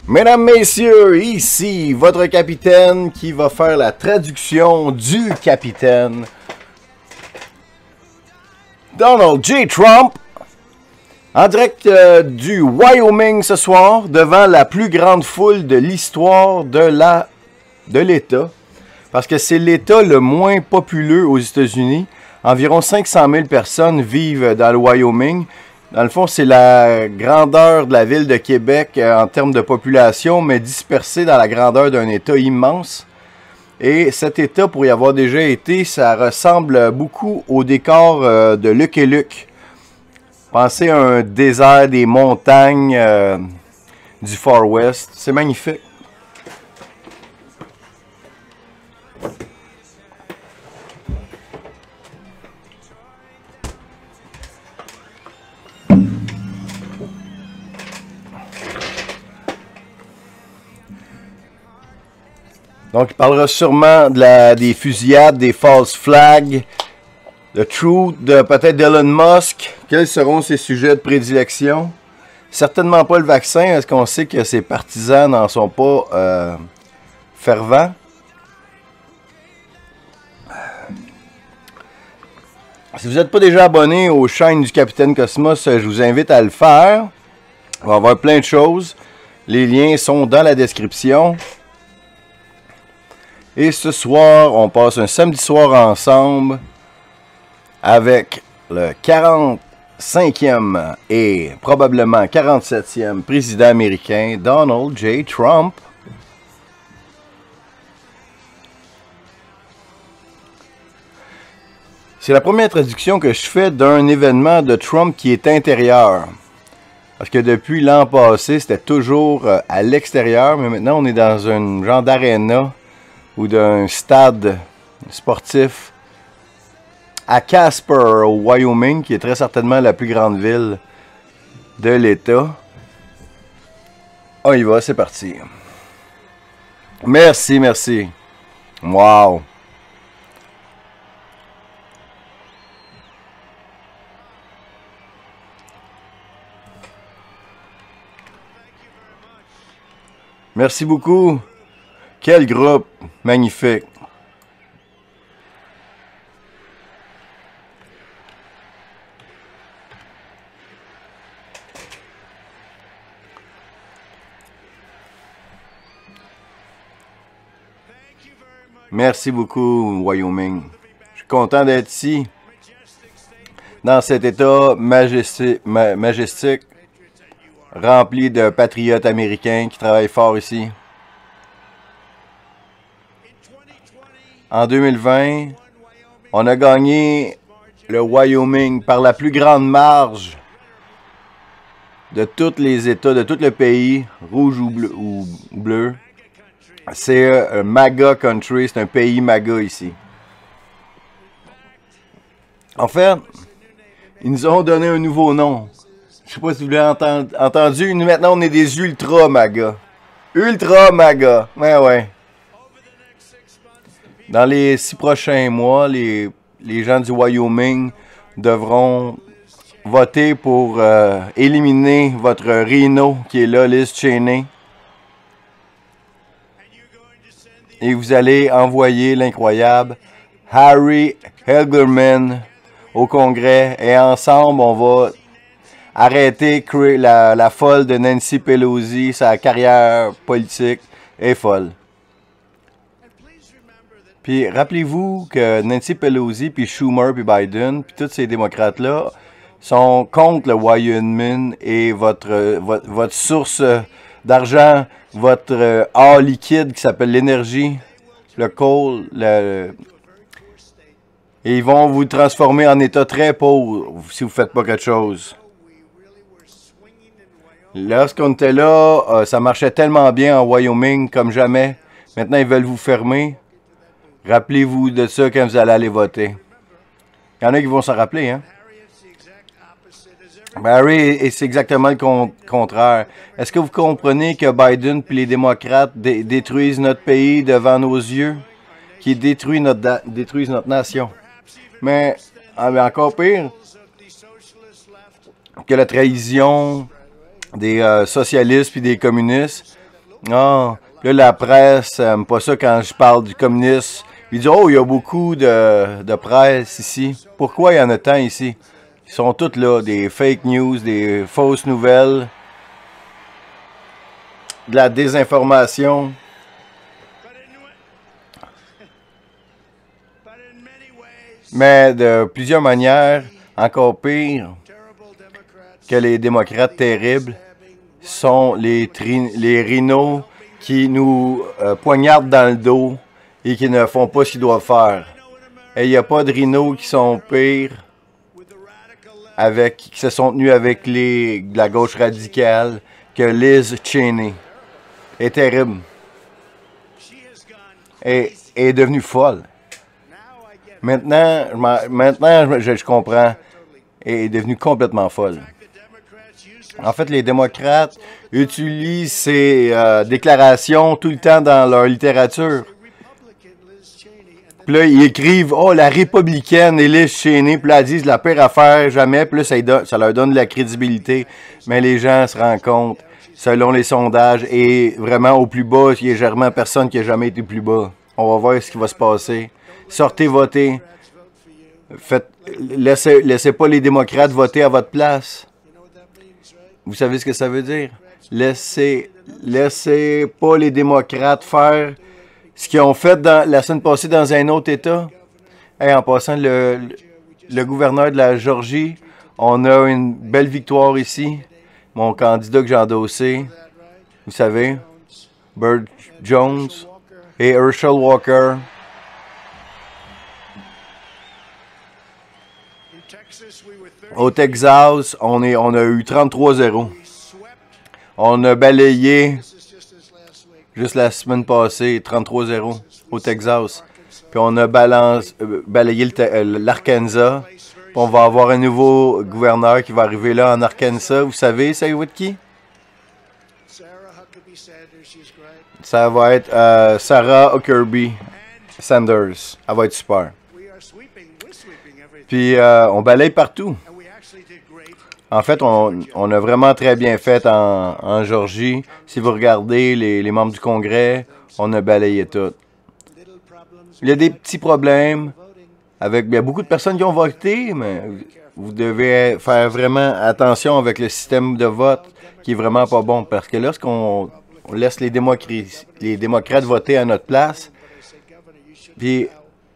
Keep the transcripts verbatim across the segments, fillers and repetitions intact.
Mesdames, messieurs, ici votre capitaine qui va faire la traduction du capitaine Donald J. Trump en direct euh, du Wyoming ce soir devant la plus grande foule de l'histoire de la de l'État parce que c'est l'État le moins populeux aux États-Unis. Environ cinq cent mille personnes vivent dans le Wyoming. Dans le fond, c'est la grandeur de la ville de Québec euh, en termes de population, mais dispersée dans la grandeur d'un État immense. Et cet État, pour y avoir déjà été, ça ressemble beaucoup au décor euh, de Lucky Luke. Pensez à un désert, des montagnes euh, du Far West. C'est magnifique. Donc, il parlera sûrement de la, des fusillades, des false flags, de Truth, de peut-être d'Elon Musk. Quels seront ses sujets de prédilection? Certainement pas le vaccin, parce qu'on sait que ses partisans n'en sont pas euh, fervents. Si vous n'êtes pas déjà abonné aux chaînes du Capitaine Cosmos, je vous invite à le faire. On va avoir plein de choses. Les liens sont dans la description. Et ce soir, on passe un samedi soir ensemble avec le quarante-cinquième et probablement quarante-septième président américain, Donald J. Trump. C'est la première traduction que je fais d'un événement de Trump qui est intérieur. Parce que depuis l'an passé, c'était toujours à l'extérieur, mais maintenant on est dans un genre d'aréna ou d'un stade sportif à Casper, au Wyoming, qui est très certainement la plus grande ville de l'État. On y va, c'est parti. Merci, merci. Wow. Merci beaucoup. Quel groupe magnifique. Merci beaucoup, Wyoming. Je suis content d'être ici, dans cet État majesté, ma, majestique, rempli de patriotes américains qui travaillent fort ici. En deux mille vingt, on a gagné le Wyoming par la plus grande marge de tous les États, de tout le pays, rouge ou bleu. Ou bleu. C'est un MAGA country, c'est un pays MAGA ici. En fait, ils nous ont donné un nouveau nom. Je sais pas si vous l'avez entendu, entendu. Nous, maintenant, on est des ultra MAGA. Ultra MAGA. Ouais, ouais. Dans les six prochains mois, les, les gens du Wyoming devront voter pour euh, éliminer votre rhino qui est là, Liz Cheney. Et vous allez envoyer l'incroyable Harry Helgerman au Congrès. Et ensemble, on va arrêter la, la folle de Nancy Pelosi. Sa carrière politique est folle. Puis rappelez-vous que Nancy Pelosi, puis Schumer, puis Biden, puis tous ces démocrates-là sont contre le Wyoming et votre, votre, votre source d'argent, votre or liquide qui s'appelle l'énergie, le coal, le, et ils vont vous transformer en état très pauvre si vous ne faites pas quelque chose. Lorsqu'on était là, euh, ça marchait tellement bien en Wyoming comme jamais. Maintenant, ils veulent vous fermer. Rappelez-vous de ça quand vous allez aller voter. Il y en a qui vont s'en rappeler, hein? Barry, et c'est exactement le con contraire. Est-ce que vous comprenez que Biden et les démocrates dé détruisent notre pays devant nos yeux? Qui détruisent notre, détruisent notre nation? Mais, mais encore pire que la trahison des euh, socialistes et des communistes, Non, là, la presse n'aime pas ça quand je parle du communisme. Ils disent, oh, il y a beaucoup de, de presse ici. Pourquoi il y en a tant ici? Ils sont tous là, des fake news, des fausses nouvelles, de la désinformation. Mais de plusieurs manières, encore pire que les démocrates terribles, sont les, les rhinos qui nous euh, poignardent dans le dos et qui ne font pas ce qu'ils doivent faire. Et il n'y a pas de rhinos qui sont pires, avec, qui se sont tenus avec les, la gauche radicale, que Liz Cheney. Elle est terrible. Et elle est devenue folle. Maintenant, maintenant je, je comprends. Elle est devenue complètement folle. En fait, les démocrates utilisent ces euh, déclarations tout le temps dans leur littérature. Puis là, ils écrivent « Oh, la républicaine et Liz Cheney », puis là, ils disent « La pire affaire, jamais », puis là, ça, donne, ça leur donne de la crédibilité. Mais les gens se rendent compte, selon les sondages, et vraiment au plus bas, il n'y a jamais personne qui n'a jamais été plus bas. On va voir ce qui va se passer. Sortez voter. Faites, laissez, laissez pas les démocrates voter à votre place. Vous savez ce que ça veut dire? Laissez, laissez pas les démocrates faire ce qu'ils ont fait dans, la semaine passée dans un autre État. Hey, en passant, le, le gouverneur de la Georgie, on a une belle victoire ici. Mon candidat que j'ai endossé, vous savez, Burt Jones et Herschel Walker. Au Texas, on, est, on a eu trente-trois zéro. On a balayé, juste la semaine passée, trente-trois zéro au Texas. Puis on a balance, euh, balayé l'Arkansas. Puis on va avoir un nouveau gouverneur qui va arriver là en Arkansas. Vous savez, ça va être qui? Ça va être euh, Sarah Huckabee Sanders. Elle va être super. Puis euh, on balaye partout. En fait, on, on a vraiment très bien fait en, en Georgie. Si vous regardez les, les membres du Congrès, on a balayé tout. Il y a des petits problèmes avec... Il y a beaucoup de personnes qui ont voté, mais vous devez faire vraiment attention avec le système de vote qui est vraiment pas bon. Parce que lorsqu'on on laisse les, démocrates, les démocrates voter à notre place, puis...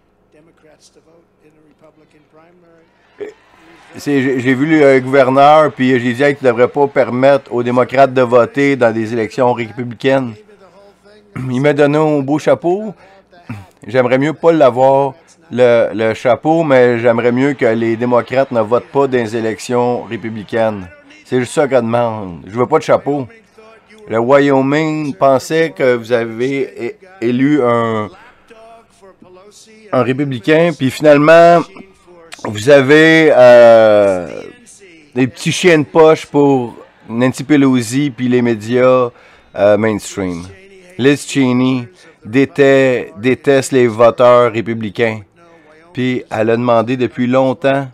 J'ai vu le gouverneur, puis j'ai dit hey, tu ne devrais pas permettre aux démocrates de voter dans des élections républicaines. Il m'a donné un beau chapeau. J'aimerais mieux pas l'avoir, le, le chapeau, mais j'aimerais mieux que les démocrates ne votent pas dans les élections républicaines. C'est juste ça que je demande. Je veux pas de chapeau. Le Wyoming pensait que vous avez élu un, un républicain, puis finalement... Vous avez euh, des petits chiens de poche pour Nancy Pelosi puis les médias euh, mainstream. Liz Cheney déteste, déteste les voteurs républicains. Puis elle a demandé depuis longtemps.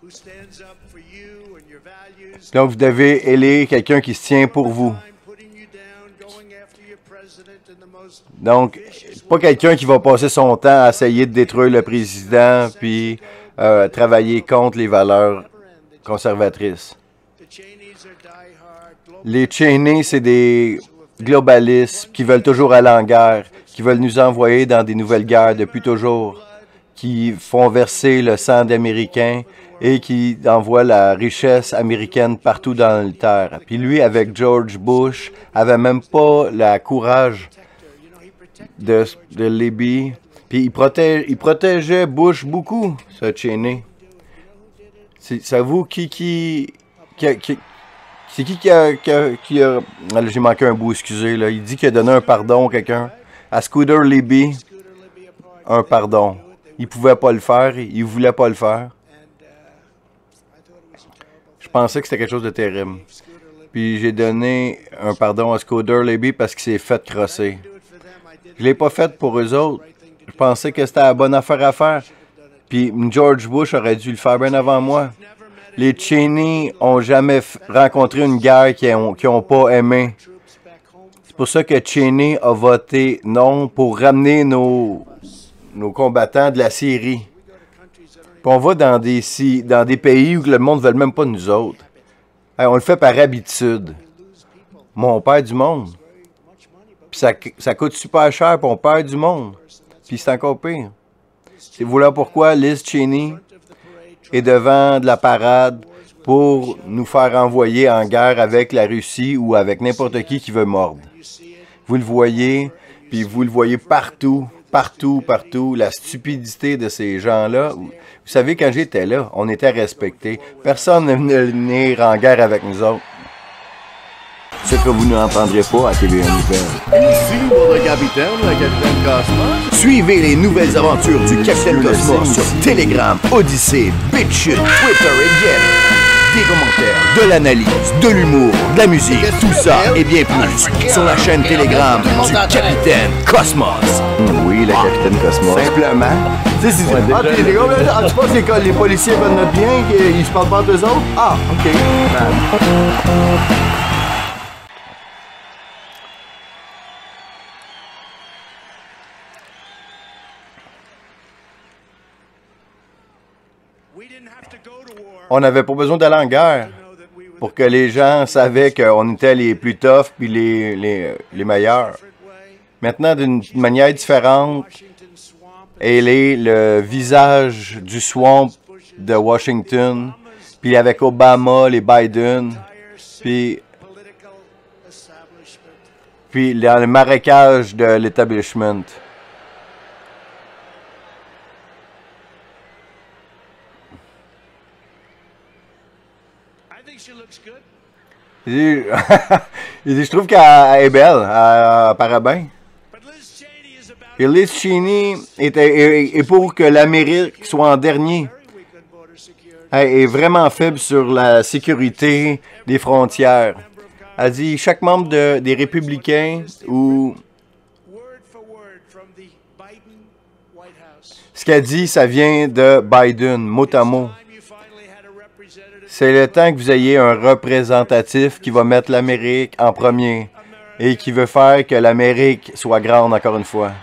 Donc vous devez élire quelqu'un qui se tient pour vous. Donc, pas quelqu'un qui va passer son temps à essayer de détruire le président puis euh, travailler contre les valeurs conservatrices. Les Cheney, c'est des globalistes qui veulent toujours aller en guerre, qui veulent nous envoyer dans des nouvelles guerres depuis toujours, qui font verser le sang d'Américains et qui envoient la richesse américaine partout dans la terre. Puis lui, avec George Bush, avait même pas le courage de, de Libye. Puis il, protège, il protégeait Bush beaucoup, ce Cheney. C'est vous qui... qui, qui, qui c'est qui qui a... Qui a, qui a j'ai manqué un bout, excusez. Là. Il dit qu'il a donné un pardon à quelqu'un. À Scooter Libby, un pardon. Il pouvait pas le faire, il voulait pas le faire. Je pensais que c'était quelque chose de terrible. Puis j'ai donné un pardon à Scooter Libby parce qu'il s'est fait crosser. Je l'ai pas fait pour eux autres. Je pensais que c'était la bonne affaire à faire. Puis George Bush aurait dû le faire bien avant moi. Les Cheney ont jamais rencontré une guerre qu'ils n'ont qu'ils ont pas aimé. C'est pour ça que Cheney a voté non pour ramener nos, nos combattants de la Syrie. Puis on va dans des, dans des pays où le monde ne veut même pas de nous autres. Hey, on le fait par habitude. Mais on perd du monde. Puis ça, ça coûte super cher, puis on perd du monde. Puis c'est encore pire. C'est voilà pourquoi Liz Cheney est devant de la parade pour nous faire envoyer en guerre avec la Russie ou avec n'importe qui qui veut mordre. Vous le voyez, puis vous le voyez partout, partout, partout, la stupidité de ces gens-là. Vous savez, quand j'étais là, on était respectés. Personne ne venait venir en guerre avec nous autres. Ce que vous n'entendrez pas à T V un Nouvelles. Ici votre capitaine, le capitaine Cosmos. Suivez les nouvelles aventures du Capitaine Cosmos sur Telegram, Odyssey, BitChute, Twitter et Get. Des commentaires, de l'analyse, de l'humour, de la musique, tout ça et bien plus sur la chaîne Telegram du Capitaine Cosmos. Oui, le Capitaine Cosmos. Simplement. Tu sais, si tu ah, les gars, ah, tu penses que les policiers veulent notre bien, qu'ils se parlent pas d'eux autres? Ah, OK. On n'avait pas besoin d'aller en guerre pour que les gens savaient qu'on était les plus toughs puis les, les, les meilleurs. Maintenant, d'une manière différente, elle est le visage du swamp de Washington, puis avec Obama, les Biden, puis, puis dans le marécage de l'établissement. Il dit, il dit, je trouve qu'elle est belle, elle apparaît bien. Et Liz Cheney est, est, est pour que l'Amérique soit en dernier. Elle est vraiment faible sur la sécurité des frontières. Elle dit, chaque membre de, des républicains ou... Ce qu'elle dit, ça vient de Biden, mot à mot. C'est le temps que vous ayez un représentatif qui va mettre l'Amérique en premier et qui veut faire que l'Amérique soit grande encore une fois.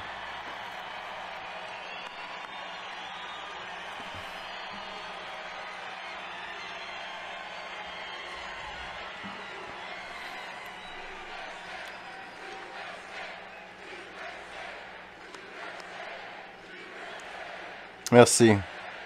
Merci.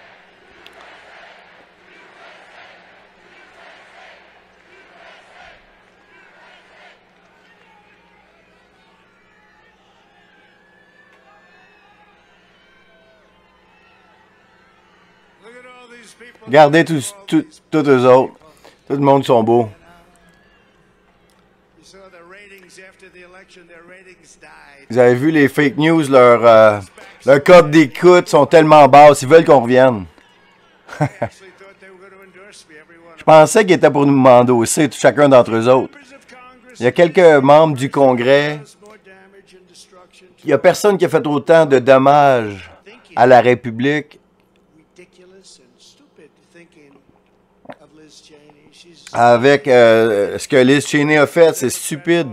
Regardez tous, tous, tous eux autres. Tout le monde sont beaux. Vous avez vu les fake news, leur, euh, leur code d'écoute sont tellement basses, ils veulent qu'on revienne. Je pensais qu'ils étaient pour nous endosser, chacun d'entre eux autres. Il y a quelques membres du Congrès. Il n'y a personne qui a fait autant de dommages à la République avec euh, ce que Liz Cheney a fait. C'est stupide.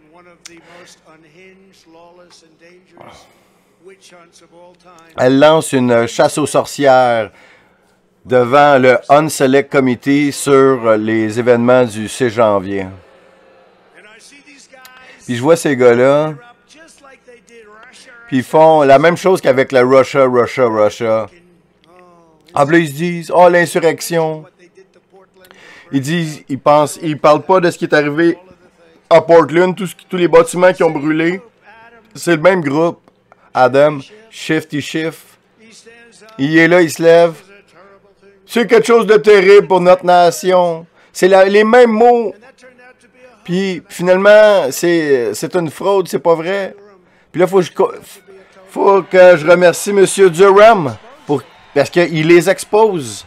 Elle lance une chasse aux sorcières devant le Unselect Committee sur les événements du six janvier. Puis je vois ces gars-là, puis ils font la même chose qu'avec la Russia, Russia, Russia. En plus, ils se disent, oh, l'insurrection. Ils disent, ils pensent, ils parlent pas de ce qui est arrivé à Portland, tous, tous les bâtiments qui ont brûlé. C'est le même groupe. Adam, shift, il shift. Il est là, il se lève. C'est quelque chose de terrible pour notre nation. C'est la, les mêmes mots. Puis finalement, c'est une fraude, c'est pas vrai. Puis là, il faut, faut que je remercie M. Durham pour, parce qu'il les expose.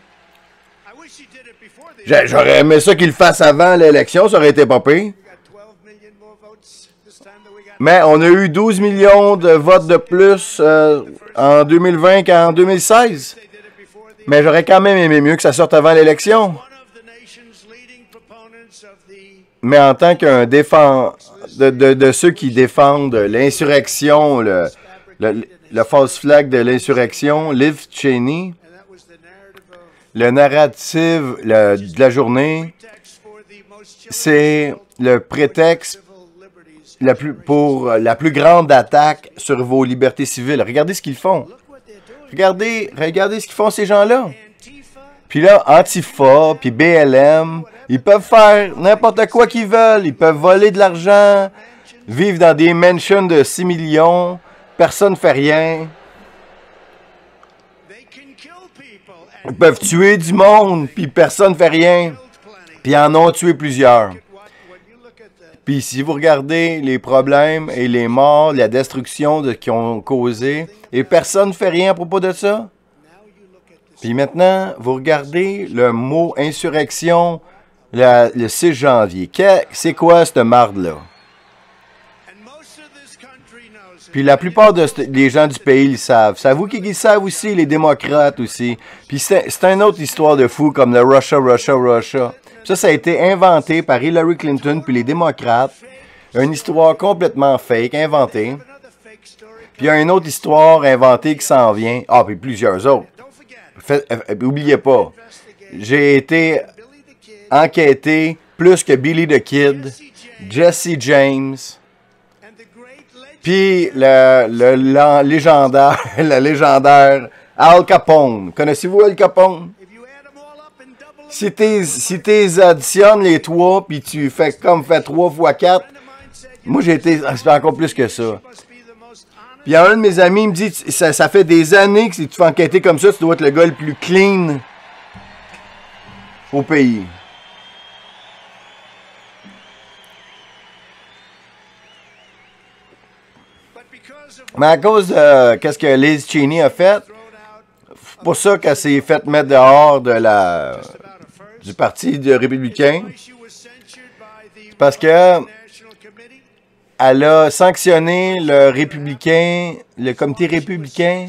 J'aurais aimé ça qu'il le fasse avant l'élection, ça aurait été pas pire. Mais on a eu douze millions de votes de plus euh, en deux mille vingt qu'en deux mille seize. Mais j'aurais quand même aimé mieux que ça sorte avant l'élection. mais en tant qu'un défend de, de, de ceux qui défendent l'insurrection, le, le, le false flag de l'insurrection, Liz Cheney, le narratif le, de la journée, c'est le prétexte la plus, pour la plus grande attaque sur vos libertés civiles. Regardez ce qu'ils font. Regardez, regardez ce qu'ils font ces gens-là. Puis là, Antifa, puis B L M, ils peuvent faire n'importe quoi qu'ils veulent. Ils peuvent voler de l'argent, vivre dans des mansions de six millions. Personne ne fait rien. Ils peuvent tuer du monde, puis personne ne fait rien. Puis ils en ont tué plusieurs. Puis si vous regardez les problèmes et les morts, la destruction de, qu'ils ont causé, et personne ne fait rien à propos de ça. Puis maintenant, vous regardez le mot insurrection la, le six janvier. C'est quoi cette marde-là? Puis la plupart de, des gens du pays le savent. Savez-vous qui le savent aussi? Les démocrates aussi. Puis c'est une autre histoire de fou comme le Russia, Russia, Russia. Ça, ça a été inventé par Hillary Clinton puis les démocrates. Une histoire complètement fake, inventée. Puis il y a une autre histoire inventée qui s'en vient. Ah, puis plusieurs autres. Fait, euh, oubliez pas, j'ai été enquêté plus que Billy the Kid, Jesse James, puis le, le, le légendaire, le légendaire Al Capone. Connaissez-vous Al Capone? Si tu si additionnes les trois, puis tu fais comme fait trois fois quatre, moi j'ai été, c'est encore plus que ça. Puis il y a un de mes amis, il me dit, ça, ça fait des années que si tu fais enquêter comme ça, tu dois être le gars le plus clean au pays. Mais à cause de qu'est-ce que Liz Cheney a fait, c'est pour ça qu'elle s'est fait mettre dehors de la, du parti de républicain. Parce que elle a sanctionné le républicain, le comité républicain.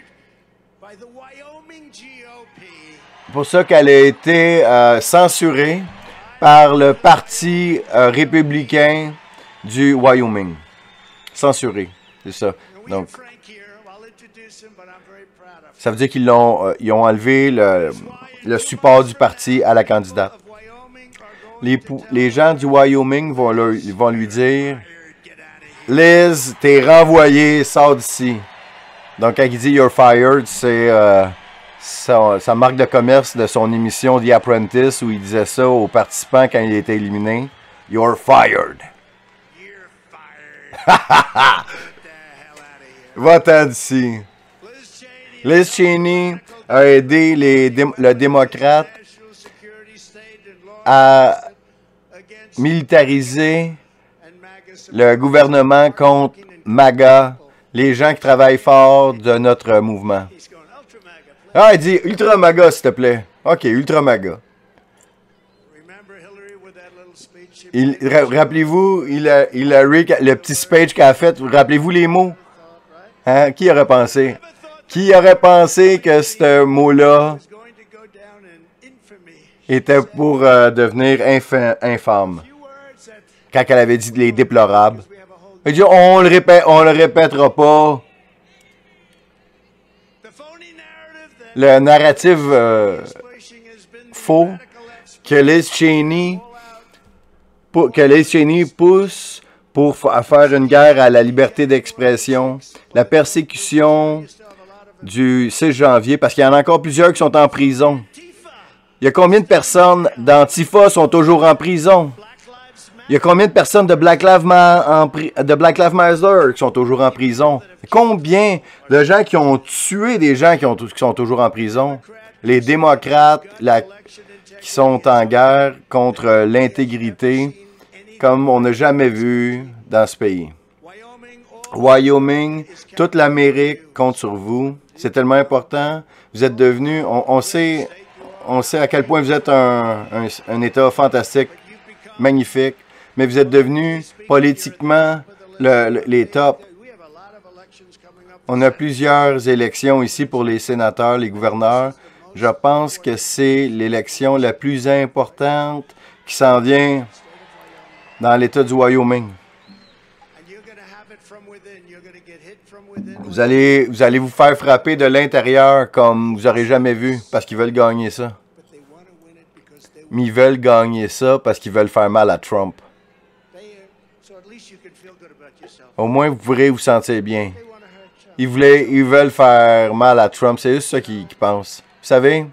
C'est pour ça qu'elle a été euh, censurée par le parti euh, républicain du Wyoming. Censurée, c'est ça. Donc, ça veut dire qu'ils l'ont, euh, ils ont enlevé le, le support du parti à la candidate. Les, les gens du Wyoming vont, leur, vont lui dire « Liz, t'es renvoyé, sors d'ici. » Donc, quand il dit « You're fired », c'est euh, sa, sa marque de commerce de son émission The Apprentice où il disait ça aux participants quand il était éliminé. « You're fired. » Va-t'en d'ici. Liz Cheney a aidé les dé le démocrate à militariser le gouvernement contre MAGA, les gens qui travaillent fort de notre mouvement. Ah, il dit Ultra MAGA, s'il te plaît. OK, Ultra MAGA. Rappelez-vous, Hillary, le petit speech qu'elle a fait, rappelez-vous les mots? Hein? Qui aurait pensé? Qui aurait pensé que ce mot-là était pour euh, devenir infâme? Quand elle avait dit les déplorables. Elle dit, on le répète, on le répétera pas. Le narratif euh, faux que Liz Cheney, pour, que Liz Cheney pousse pour faire une guerre à la liberté d'expression, la persécution du six janvier, parce qu'il y en a encore plusieurs qui sont en prison. Il y a combien de personnes d'Antifa sont toujours en prison? Il y a combien de personnes de Black Lives Matter, de Black Lives Matter qui sont toujours en prison? Combien de gens qui ont tué des gens qui, ont, qui sont toujours en prison? Les démocrates la, qui sont en guerre contre l'intégrité, comme on n'a jamais vu dans ce pays. Wyoming, toute l'Amérique compte sur vous. C'est tellement important. Vous êtes devenus, on, on sait, on sait à quel point vous êtes un, un, un État fantastique, magnifique. Mais vous êtes devenus politiquement le, le, les tops. On a plusieurs élections ici pour les sénateurs, les gouverneurs. Je pense que c'est l'élection la plus importante qui s'en vient dans l'État du Wyoming. Vous allez, vous allez vous faire frapper de l'intérieur comme vous n'aurez jamais vu parce qu'ils veulent gagner ça. Mais ils veulent gagner ça parce qu'ils veulent faire mal à Trump. Au moins, vous pourrez vous sentir bien. Ils, voulaient, ils veulent faire mal à Trump. C'est juste ça qu'ils qu'ils pensent. Vous savez,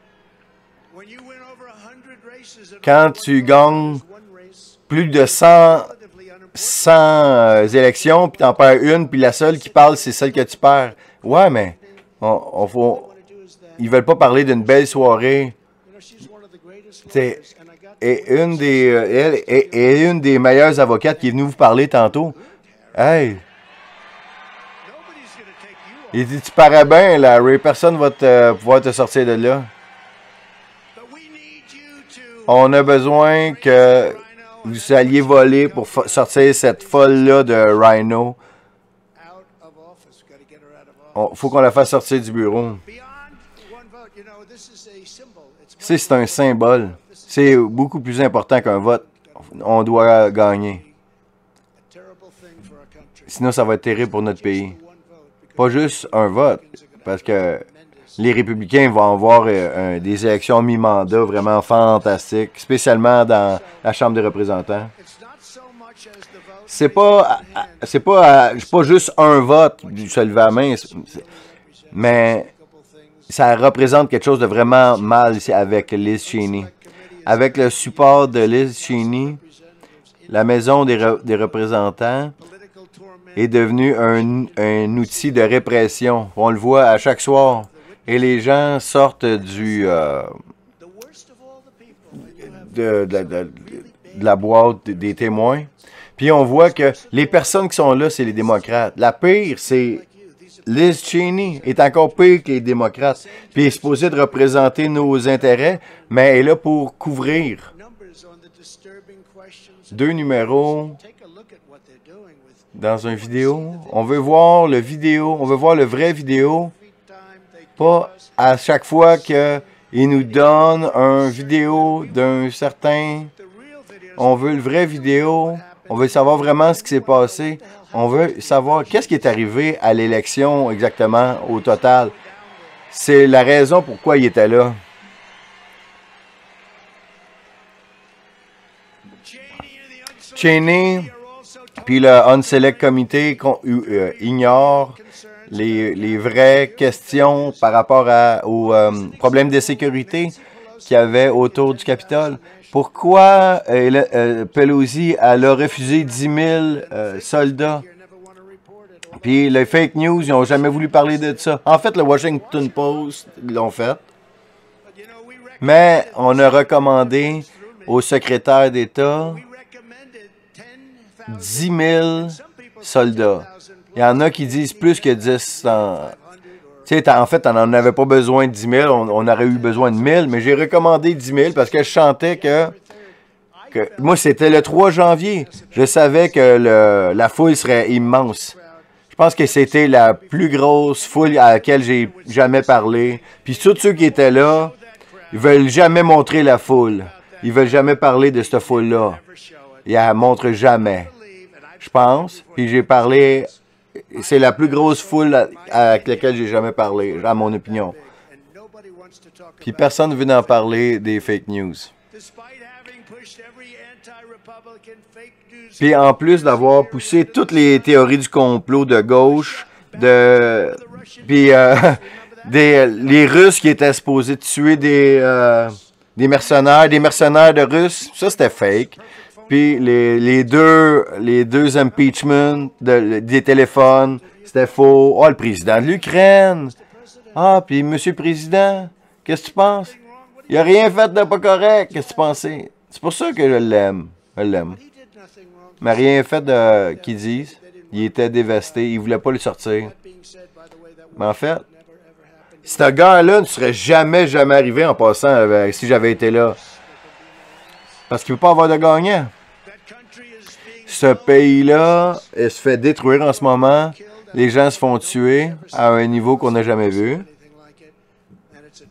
quand tu gagnes plus de cent, cent euh, élections, puis tu en perds une, puis la seule qui parle, c'est celle que tu perds. Ouais, mais on, on faut, ils veulent pas parler d'une belle soirée. C'est et une des euh, elle est, est une des meilleures avocates qui est venue vous parler tantôt. Hey! Il dit, tu parais bien, Larry. Personne va te, pouvoir te sortir de là. On a besoin que vous alliez voler pour sortir cette folle-là de Rhino. Il faut qu'on la fasse sortir du bureau. C'est c'est un symbole. C'est beaucoup plus important qu'un vote. On doit gagner. Sinon, ça va être terrible pour notre pays. Pas juste un vote, parce que les républicains vont avoir euh, un, des élections mi-mandat vraiment fantastiques, spécialement dans la Chambre des représentants. C'est pas, c'est pas, pas juste un vote du se lever à la main, mais ça représente quelque chose de vraiment mal ici avec Liz Cheney. Avec le support de Liz Cheney, la Maison des, re, des représentants est devenue un, un outil de répression. On le voit à chaque soir. Et les gens sortent du euh, de, de, de, de la boîte des témoins. Puis on voit que les personnes qui sont là, c'est les démocrates. La pire, c'est Liz Cheney est encore pire que les démocrates. Puis elle est supposée de représenter nos intérêts, mais elle est là pour couvrir. Deux numéros dans une vidéo. On veut voir le vidéo, on veut voir le vrai vidéo. Pas à chaque fois qu'ils nous donnent un vidéo d'un certain... On veut le vrai vidéo. On veut savoir vraiment ce qui s'est passé. On veut savoir qu'est-ce qui est arrivé à l'élection exactement au total. C'est la raison pourquoi il était là. Cheney puis le Unselect Committee euh, ignore les, les vraies questions par rapport à, aux euh, problèmes de sécurité qu'il y avait autour du Capitole. Pourquoi euh, euh, Pelosi elle a refusé dix mille euh, soldats? Puis les fake news, ils n'ont jamais voulu parler de ça. En fait, le Washington Post l'ont fait. Mais on a recommandé au secrétaire d'État dix mille soldats. Il y en a qui disent plus que dix. En, en fait, on n'en avait pas besoin de dix mille, on, on aurait eu besoin de mille, mais j'ai recommandé dix mille parce que je sentais que... que moi, c'était le trois janvier. Je savais que le, la foule serait immense. Je pense que c'était la plus grosse foule à laquelle j'ai jamais parlé. Puis tous ceux qui étaient là, ils veulent jamais montrer la foule. Ils veulent jamais parler de cette foule-là. Ils la montrent jamais. Je pense. Puis j'ai parlé... C'est la plus grosse foule avec laquelle j'ai jamais parlé, à mon opinion. Puis personne ne veut en parler des fake news. Puis en plus d'avoir poussé toutes les théories du complot de gauche, de puis euh, des les Russes qui étaient supposés tuer des euh, des mercenaires, des mercenaires de Russes, ça c'était fake. Puis les, les deux les deux impeachments de, des téléphones, c'était faux. Oh, le président de l'Ukraine. Ah, puis Monsieur le Président, qu'est-ce que tu penses? Il a rien fait de pas correct. Qu'est-ce que tu pensais? C'est pour ça que je l'aime. Je l'aime. Mais rien fait de qu'ils disent. Il était dévasté. Il voulait pas le sortir. Mais en fait, ce gars-là ne serait jamais, jamais arrivé en passant euh, si j'avais été là. Parce qu'il ne peut pas avoir de gagnant. Ce pays-là se fait détruire en ce moment. Les gens se font tuer à un niveau qu'on n'a jamais vu.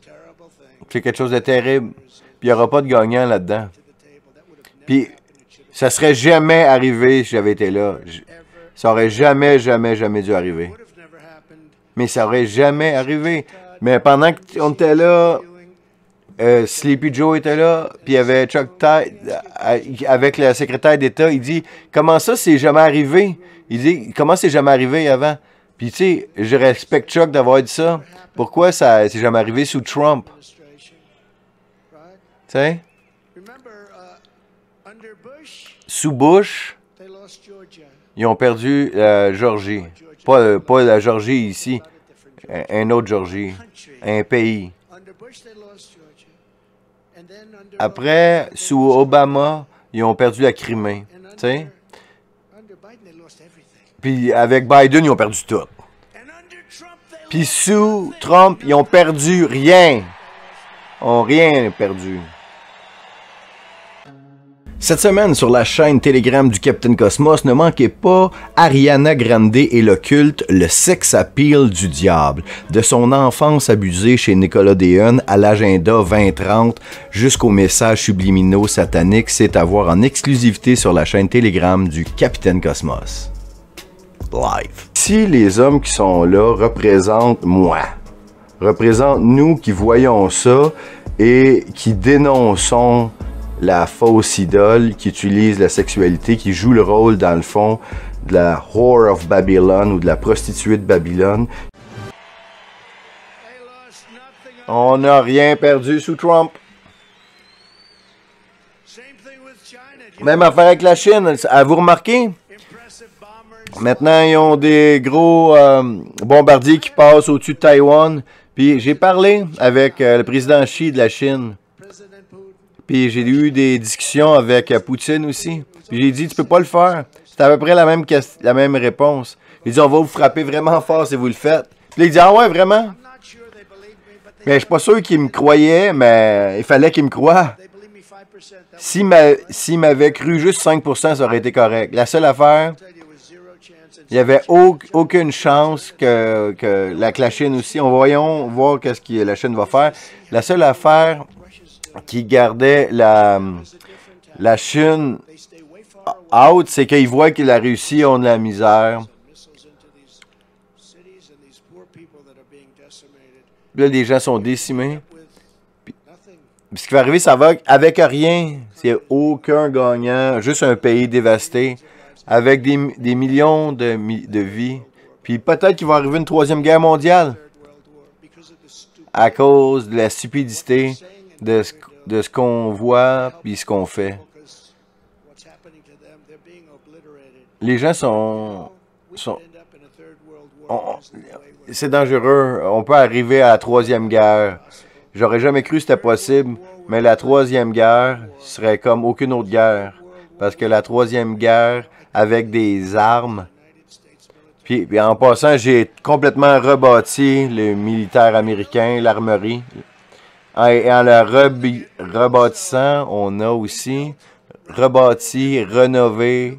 C'est quelque chose de terrible. Puis il n'y aura pas de gagnant là-dedans. Puis Ça serait jamais arrivé si j'avais été là. Ça aurait jamais, jamais, jamais dû arriver. Mais ça aurait jamais arrivé. Mais pendant qu'on était là, euh, Sleepy Joe était là, puis il y avait Chuck Todd avec le secrétaire d'État. Il dit « Comment ça, c'est jamais arrivé? » Il dit « Comment c'est jamais arrivé avant? » Puis tu sais, je respecte Chuck d'avoir dit ça. Pourquoi ça c'est jamais arrivé sous Trump? Tu sais? Sous Bush, ils ont perdu la Georgie. Pas, pas la Georgie ici, un, un autre Georgie, un pays. Après, sous Obama, ils ont perdu la Crimée. Tu sais? Puis avec Biden, ils ont perdu tout. Puis sous Trump, ils ont perdu rien. Ils n'ont rien perdu. Cette semaine, sur la chaîne Telegram du Capitaine Cosmos, ne manquez pas Ariana Grande et le culte, le sex appeal du diable. De son enfance abusée chez Nickelodeon à l'agenda vingt trente jusqu'aux messages subliminaux sataniques, c'est à voir en exclusivité sur la chaîne Telegram du Capitaine Cosmos. Live. Si les hommes qui sont là représentent moi, représentent nous qui voyons ça et qui dénonçons la fausse idole, qui utilise la sexualité, qui joue le rôle, dans le fond, de la whore of Babylon ou de la prostituée de Babylone. On n'a rien perdu sous Trump. Même affaire avec la Chine. Avez-vous remarqué? Maintenant, ils ont des gros euh, bombardiers qui passent au-dessus de Taïwan. Puis j'ai parlé avec euh, le président Xi de la Chine. Puis j'ai eu des discussions avec euh, Poutine aussi. Puis j'ai dit, tu peux pas le faire. C'est à peu près la même, la même réponse. Il dit, on va vous frapper vraiment fort si vous le faites. Puis il dit, ah ouais, vraiment? Mais je suis pas sûr qu'il me croyait, mais il fallait qu'il me croie. S'il m'avait cru juste cinq pour cent, ça aurait été correct. La seule affaire, il n'y avait au, aucune chance que, que la, que la Chine aussi, on voyons voir qu'est-ce que la Chine va faire. La seule affaire qui gardait la, la Chine out, c'est qu'ils voient que la Russie a de la misère. Là, les gens sont décimés. Puis, ce qui va arriver, ça va avec rien. C'est aucun gagnant, juste un pays dévasté, avec des, des millions de, de vies. Puis peut-être qu'il va arriver une troisième guerre mondiale à cause de la stupidité de ce, de ce qu'on voit puis ce qu'on fait. Les gens sont... sont c'est dangereux. On peut arriver à la troisième guerre. J'aurais jamais cru que c'était possible, mais la troisième guerre serait comme aucune autre guerre. Parce que la troisième guerre, avec des armes... Puis, puis en passant, j'ai complètement rebâti le militaire américain, l'armerie. Et en le rebi- rebâtissant, on a aussi rebâti, rénové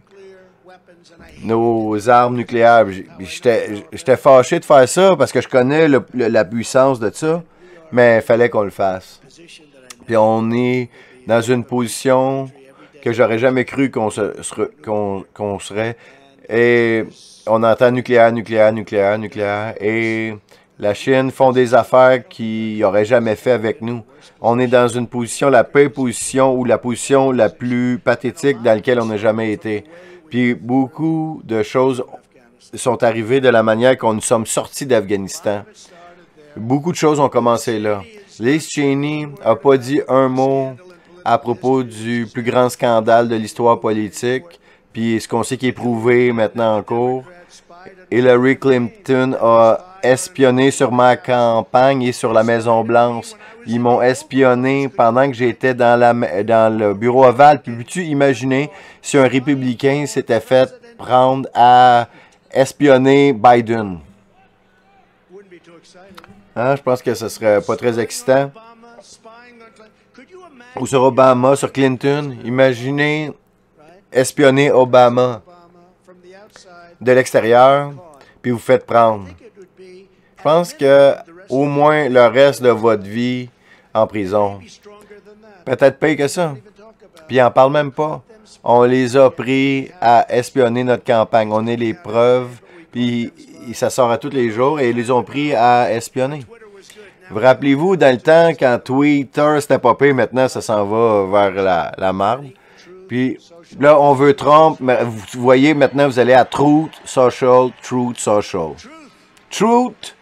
nos armes nucléaires. J'étais fâché de faire ça parce que je connais le, le, la puissance de ça, mais il fallait qu'on le fasse. Puis on est dans une position que j'aurais jamais cru qu'on se, qu'on, qu'on serait. Et on entend nucléaire, nucléaire, nucléaire, nucléaire. Et la Chine font des affaires qu'ils n'auraient jamais fait avec nous. On est dans une position, la pire position ou la position la plus pathétique dans laquelle on n'a jamais été. Puis beaucoup de choses sont arrivées de la manière qu'on nous sommes sortis d'Afghanistan. Beaucoup de choses ont commencé là. Liz Cheney n'a pas dit un mot à propos du plus grand scandale de l'histoire politique, puis ce qu'on sait qui est prouvé maintenant en cours. Hillary Clinton a espionné sur ma campagne et sur la Maison-Blanche. Ils m'ont espionné pendant que j'étais dans, la, dans le bureau ovale. Puis peux-tu imaginer si un républicain s'était fait prendre à espionner Biden? Hein, je pense que ce serait pas très excitant. Ou sur Obama, sur Clinton. Imaginez espionner Obama de l'extérieur, puis vous faites prendre. Je pense que au moins le reste de votre vie en prison. Peut-être pire que ça. Puis ils n'en parlent même pas. On les a pris à espionner notre campagne. On a les preuves, puis ça sort à tous les jours, et ils les ont pris à espionner. Vous rappelez-vous, dans le temps, quand Twitter c'était pas pire, maintenant ça s'en va vers la, la marde. Puis là, on veut Trump, mais vous voyez, maintenant vous allez à Truth Social, Truth Social. Truth!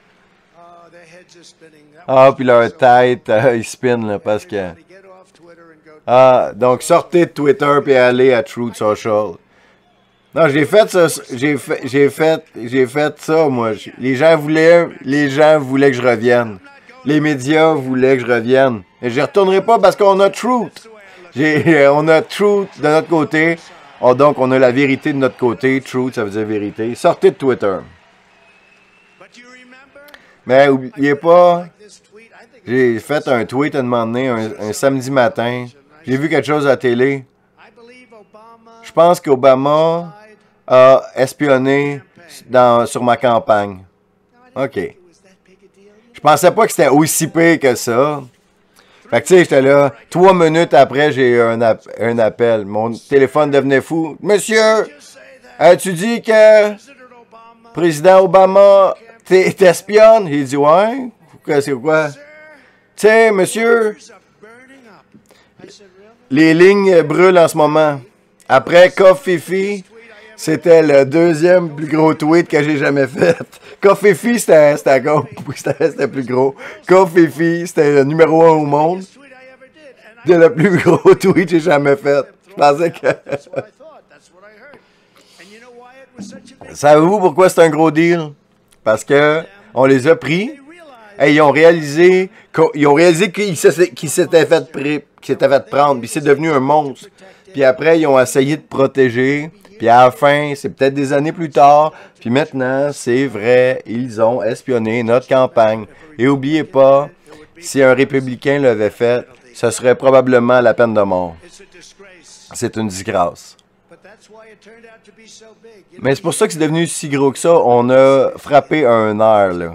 Ah, puis leur tête, euh, ils spinent, là, parce que... Ah, donc sortez de Twitter puis allez à Truth Social. Non, j'ai fait ça, j'ai fait, j'ai fait, j'ai fait ça, moi. Les gens voulaient, les gens voulaient que je revienne. Les médias voulaient que je revienne. Et je retournerai pas parce qu'on a Truth. J'ai, on a Truth de notre côté. Oh, donc, on a la vérité de notre côté. Truth, ça veut dire vérité. Sortez de Twitter. Mais oubliez pas, j'ai fait un tweet un moment donné, un, un samedi matin. J'ai vu quelque chose à la télé. Je pense qu'Obama a espionné dans, sur ma campagne. OK. Je pensais pas que c'était aussi pire que ça. Fait que tu sais, j'étais là. Trois minutes après, j'ai eu un, ap un appel. Mon téléphone devenait fou. Monsieur, as-tu dit que président Obama t'espionne? J'ai dit ouais. C'est quoi? Tu sais, monsieur, les lignes brûlent en ce moment. Après Kofifi, c'était le deuxième plus gros tweet que j'ai jamais fait. Kofifi, c'était c'était plus gros. Kofifi, c'était le numéro un au monde. C'était le plus gros tweet que j'ai jamais fait. Je pensais que... Savez-vous pourquoi c'est un gros deal? Parce que on les a pris et ils ont réalisé qu'ils ont réalisé qu'ils s'étaient fait, qu'ils s'étaient fait prendre, puis c'est devenu un monstre. Puis après, ils ont essayé de protéger. Puis à la fin, c'est peut-être des années plus tard. Puis maintenant, c'est vrai, ils ont espionné notre campagne. Et n'oubliez pas, si un républicain l'avait fait, ce serait probablement la peine de mort. C'est une disgrâce. Mais c'est pour ça que c'est devenu si gros que ça. On a frappé un air, là.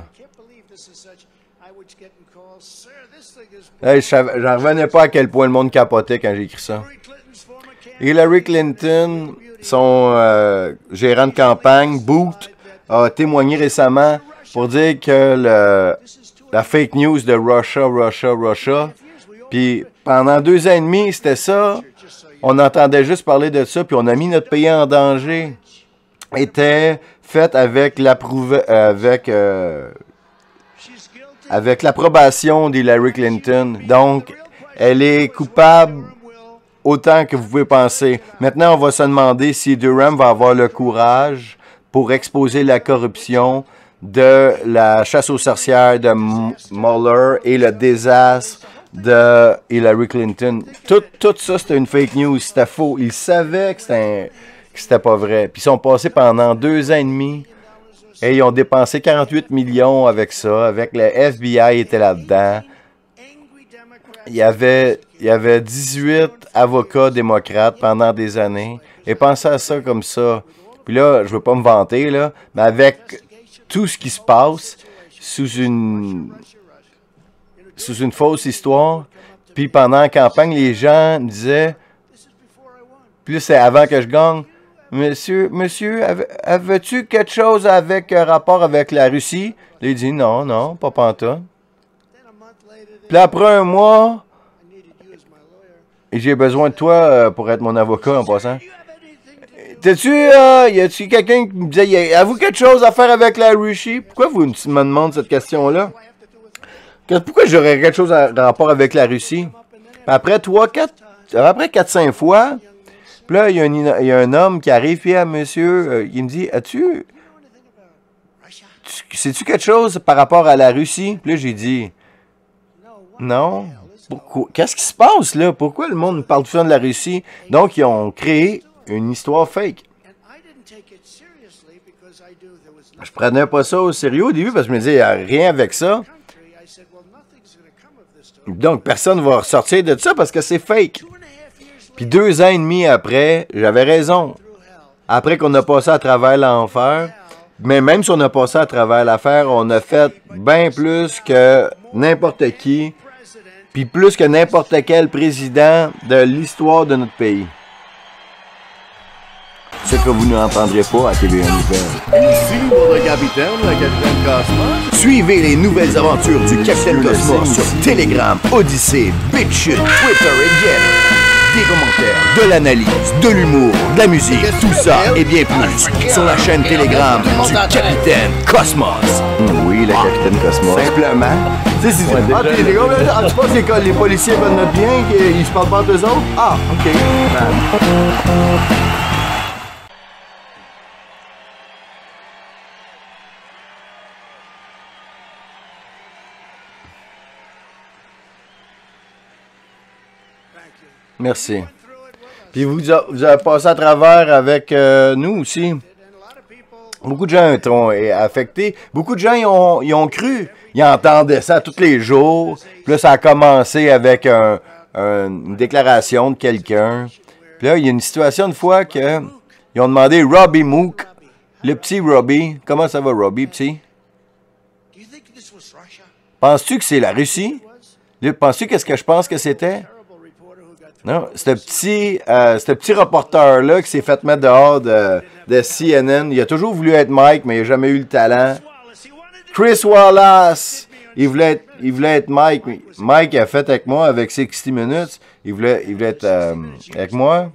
Hey, j'en revenais pas à quel point le monde capotait quand j'ai écrit ça. Hillary Clinton, son euh, gérant de campagne, Booth, a témoigné récemment pour dire que le, la fake news de Russia, Russia, Russia, puis pendant deux ans et demi, c'était ça. On entendait juste parler de ça, puis on a mis notre pays en danger. Était faite avec l'approuve, avec euh, avec l'approbation d'Hillary Clinton. Donc, elle est coupable autant que vous pouvez penser. Maintenant, on va se demander si Durham va avoir le courage pour exposer la corruption de la chasse aux sorcières de Mueller et le désastre de Hillary Clinton. Tout, tout ça, c'était une fake news. C'était faux. Ils savaient que c'était, que c'était pas vrai. Puis ils sont passés pendant deux ans et demi et ils ont dépensé quarante-huit millions avec ça. Avec le F B I était là-dedans. Il y avait, il y avait dix-huit avocats démocrates pendant des années. Et pensez à ça comme ça. Puis là, je veux pas me vanter, là, mais avec tout ce qui se passe sous une, sous une fausse histoire, puis pendant la campagne, les gens disaient, puis c'est avant que je gagne, Monsieur, monsieur, avais-tu quelque chose avec un rapport avec la Russie? Il dit non, non, pas pantoute. Puis après un mois, et j'ai besoin de toi euh, pour être mon avocat en passant. T'as-tu, euh, y a-tu quelqu'un qui me disait, avez-vous quelque chose à faire avec la Russie? Pourquoi vous me demandez cette question-là? Pourquoi j'aurais quelque chose à rapport avec la Russie? Puis après trois, quatre, après quatre, cinq fois, puis là, il y, y, y a un homme qui arrive, puis à monsieur, euh, il me dit, as-tu, sais-tu quelque chose par rapport à la Russie? Puis là, j'ai dit, non. Pourquoi? Qu'est-ce qui se passe, là? Pourquoi le monde parle tout le temps de la Russie? Donc, ils ont créé une histoire fake. Je prenais pas ça au sérieux au début, parce que je me disais, il n'y a rien avec ça. Donc, personne ne va ressortir de ça parce que c'est fake. Puis deux ans et demi après, j'avais raison. Après qu'on a passé à travers l'enfer, mais même si on a passé à travers l'affaire, on a fait bien plus que n'importe qui puis plus que n'importe quel président de l'histoire de notre pays. Ce que vous n'entendrez pas à T V un Nouvelles. Ici votre capitaine, le capitaine Cosmos. Suivez les nouvelles aventures du Capitaine Cosmos sur Telegram, Odyssey, BitChute, Twitter et Getter. Des commentaires, de l'analyse, de l'humour, de la musique, tout ça et bien plus sur la chaîne Telegram du Capitaine Cosmos. Oui, le Capitaine Cosmos. Simplement. Tu sais, si ouais, ah, les gars, ah, tu penses que les policiers veulent notre bien, qu'ils se parlent pas entre eux autres? Ah, OK. Merci. Puis vous, a, vous avez passé à travers avec euh, nous aussi. Beaucoup de gens sont affectés. Beaucoup de gens y ont, y ont cru. Ils entendaient ça tous les jours. Puis là, ça a commencé avec un, un, une déclaration de quelqu'un. Puis là, il y a une situation une fois que ils ont demandé Robbie Mook, le petit Robbie. Comment ça va, Robbie, petit? Penses-tu que c'est la Russie? Penses-tu qu'est-ce que je pense que c'était? Non, ce petit, euh, ce petit reporter-là qui s'est fait mettre dehors de, de C N N, il a toujours voulu être Mike, mais il n'a jamais eu le talent. Chris Wallace, il voulait être, il voulait être Mike. Mike a fait avec moi, avec sixty minutes, il voulait, il voulait être euh, avec moi.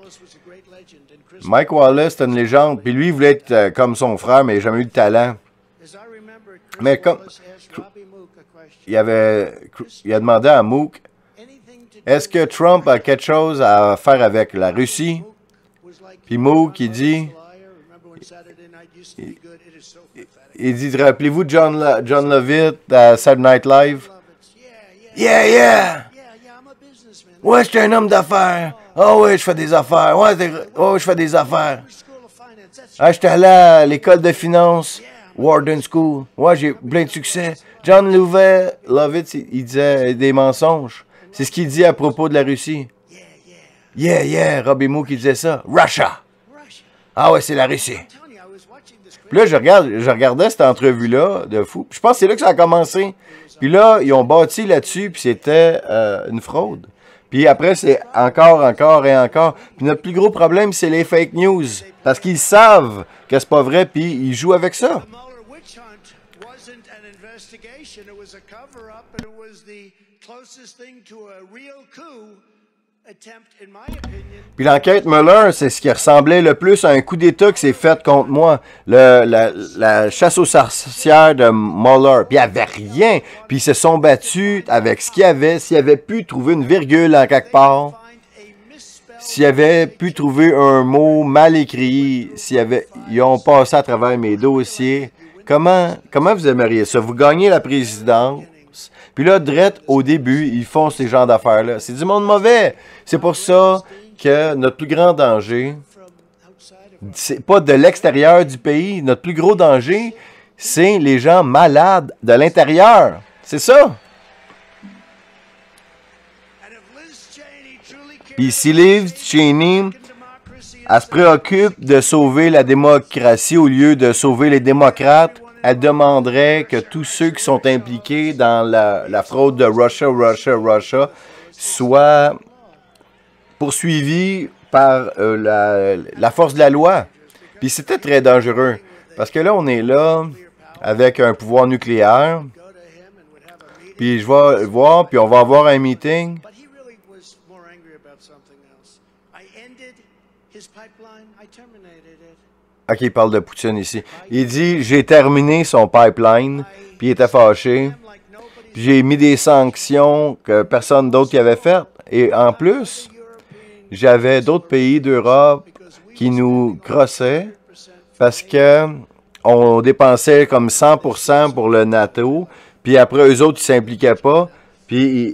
Mike Wallace, c'est une légende, puis lui, il voulait être euh, comme son frère, mais il n'a jamais eu le talent. Mais comme, il, avait, il a demandé à Mook, est-ce que Trump a quelque chose à faire avec la Russie? Puis Mook, il dit, il, il dit, rappelez-vous John, John Lovitz à Saturday Night Live? Yeah, yeah! Ouais, je suis un homme d'affaires. Oh oui, je fais des affaires. Ouais, oh, je fais des affaires. Ah, j'étais allé à l'école de finance, Warden School. Ouais, j'ai plein de succès. John Lovitz, il, il disait des mensonges. C'est ce qu'il dit à propos de la Russie. Yeah, yeah, Robbie Mook qui disait ça. Russia. Ah ouais, c'est la Russie. Puis là, je, regarde, je regardais cette entrevue-là de fou. Je pense que c'est là que ça a commencé. Puis là, ils ont bâti là-dessus, puis c'était euh, une fraude. Puis après, c'est encore, encore et encore. Puis notre plus gros problème, c'est les fake news. Parce qu'ils savent que c'est pas vrai, puis ils jouent avec ça. Puis l'enquête Mueller, c'est ce qui ressemblait le plus à un coup d'État qui s'est fait contre moi. Le, la, la chasse aux sorcières de Mueller. Puis il n'y avait rien. Puis ils se sont battus avec ce qu'il y avait. S'il avait pu trouver une virgule en quelque part, s'il avait pu trouver un mot mal écrit, s'il avait, ils ont passé à travers mes dossiers. Comment, comment vous aimeriez ça? Vous gagnez la présidence. Puis là, direct au début, ils font ces genres d'affaires-là. C'est du monde mauvais. C'est pour ça que notre plus grand danger, c'est pas de l'extérieur du pays. Notre plus gros danger, c'est les gens malades de l'intérieur. C'est ça. Puis si Liz Cheney, elle se préoccupe de sauver la démocratie au lieu de sauver les démocrates, elle demanderait que tous ceux qui sont impliqués dans la, la fraude de Russia, Russia, Russia soient poursuivis par euh, la, la force de la loi. Puis c'était très dangereux. Parce que là, on est là avec un pouvoir nucléaire. Puis je vais voir, puis on va avoir un meeting. OK, il parle de Poutine ici. Il dit, j'ai terminé son pipeline, puis il était fâché. Puis j'ai mis des sanctions que personne d'autre avait faites. Et en plus, j'avais d'autres pays d'Europe qui nous crossaient parce que on dépensait comme cent pour cent pour le NATO, puis après, eux autres, ils ne s'impliquaient pas. Puis,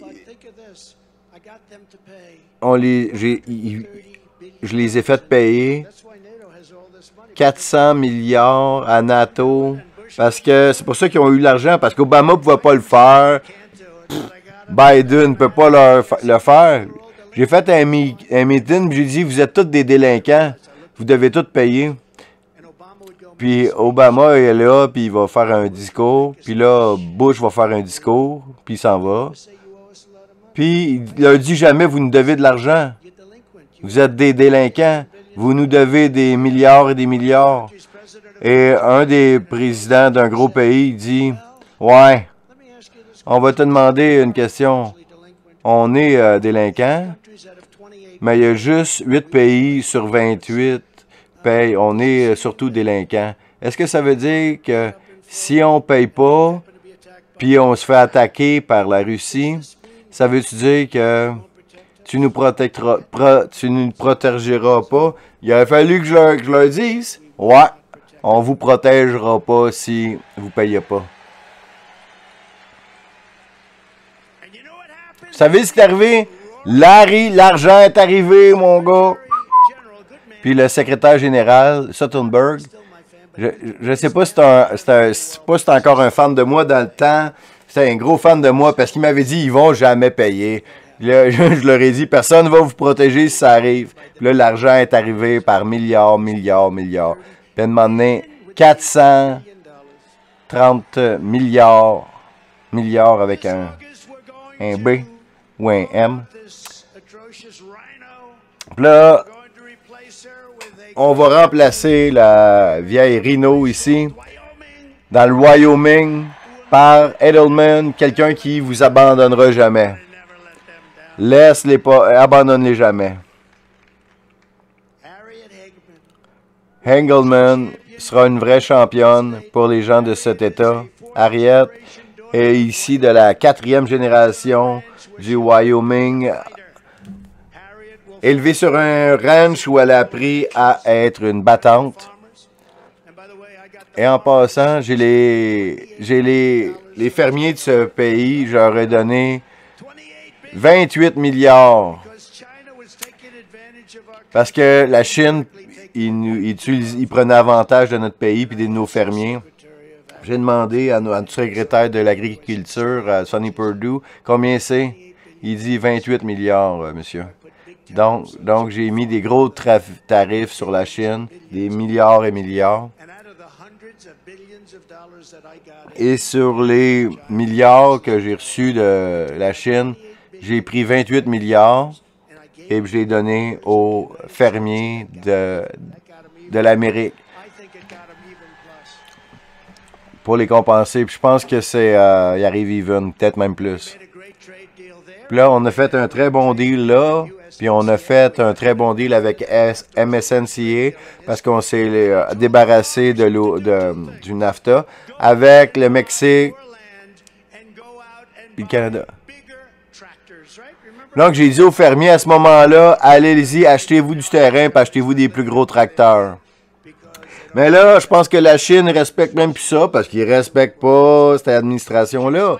on les, j'ai, je les ai fait payer quatre cents milliards à NATO, parce que c'est pour ça qu'ils ont eu l'argent, parce qu'Obama ne pouvait pas le faire, pff, Biden ne peut pas le, le faire. J'ai fait un, mi, un meeting, j'ai dit, vous êtes tous des délinquants, vous devez tous payer. Puis Obama est là, puis il va faire un discours, puis là, Bush va faire un discours, puis il s'en va. Puis il leur dit jamais, vous nous devez de l'argent. Vous êtes des délinquants. Vous nous devez des milliards et des milliards. Et un des présidents d'un gros pays dit, ouais, on va te demander une question. On est euh, délinquants, mais il y a juste huit pays sur vingt-huit payent. On est euh, surtout délinquants. Est-ce que ça veut dire que si on ne paye pas, puis on se fait attaquer par la Russie, ça veut-tu dire que tu nous protègeras, pro, tu nous protégeras pas? Il aurait fallu que je leur, que je leur dise, ouais, on vous protégera pas si vous payez pas. Vous savez ce qui est arrivé? Larry, l'argent est arrivé, mon gars. Puis le secrétaire général, Suttonberg, je ne sais pas si c'est un, un, pas si c'est encore un fan de moi dans le temps. C'était un gros fan de moi parce qu'il m'avait dit ils vont jamais payer. Là, je, je leur ai dit personne ne va vous protéger si ça arrive. Puis là, l'argent est arrivé par milliards, milliards, milliards. Puis à un moment donné, quatre cent trente milliards, milliards avec un, un B ou un M. Puis là, on va remplacer la vieille Rhino ici, dans le Wyoming, par Edelman, quelqu'un qui vous abandonnera jamais. Laisse-les pas, abandonne-les jamais. Engelman sera une vraie championne pour les gens de cet État. Harriet est ici de la quatrième génération du Wyoming, élevée sur un ranch où elle a appris à être une battante. Et en passant, j'ai les, j'ai les, les fermiers de ce pays, je leur ai donné vingt-huit milliards. Parce que la Chine, ils, ils, ils, ils prenaient avantage de notre pays et de nos fermiers. J'ai demandé à, à notre secrétaire de l'agriculture, à Sonny Perdue, combien c'est. Il dit vingt-huit milliards, euh, monsieur. Donc, donc j'ai mis des gros tarifs sur la Chine, des milliards et milliards. Et sur les milliards que j'ai reçus de la Chine, j'ai pris vingt-huit milliards et je l'ai donné aux fermiers de, de l'Amérique pour les compenser. Puis je pense que c'est, euh, il arrive even, peut-être même plus. Puis là, on a fait un très bon deal là. Puis on a fait un très bon deal avec M S N C A parce qu'on s'est euh, débarrassé de, de du NAFTA avec le Mexique et le Canada. Donc j'ai dit aux fermiers à ce moment-là, allez-y, achetez-vous du terrain et achetez-vous des plus gros tracteurs. Mais là, je pense que la Chine ne respecte même plus ça parce qu'ils ne respectent pas cette administration-là.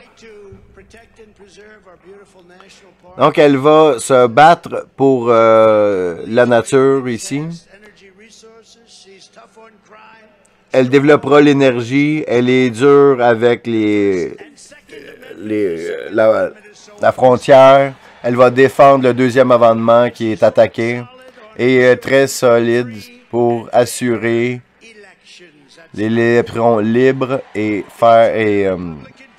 Donc, elle va se battre pour euh, la nature ici. Elle développera l'énergie. Elle est dure avec les, les, la, la frontière. Elle va défendre le deuxième amendement qui est attaqué. Et est très solide pour assurer les élections libres et faire et, euh,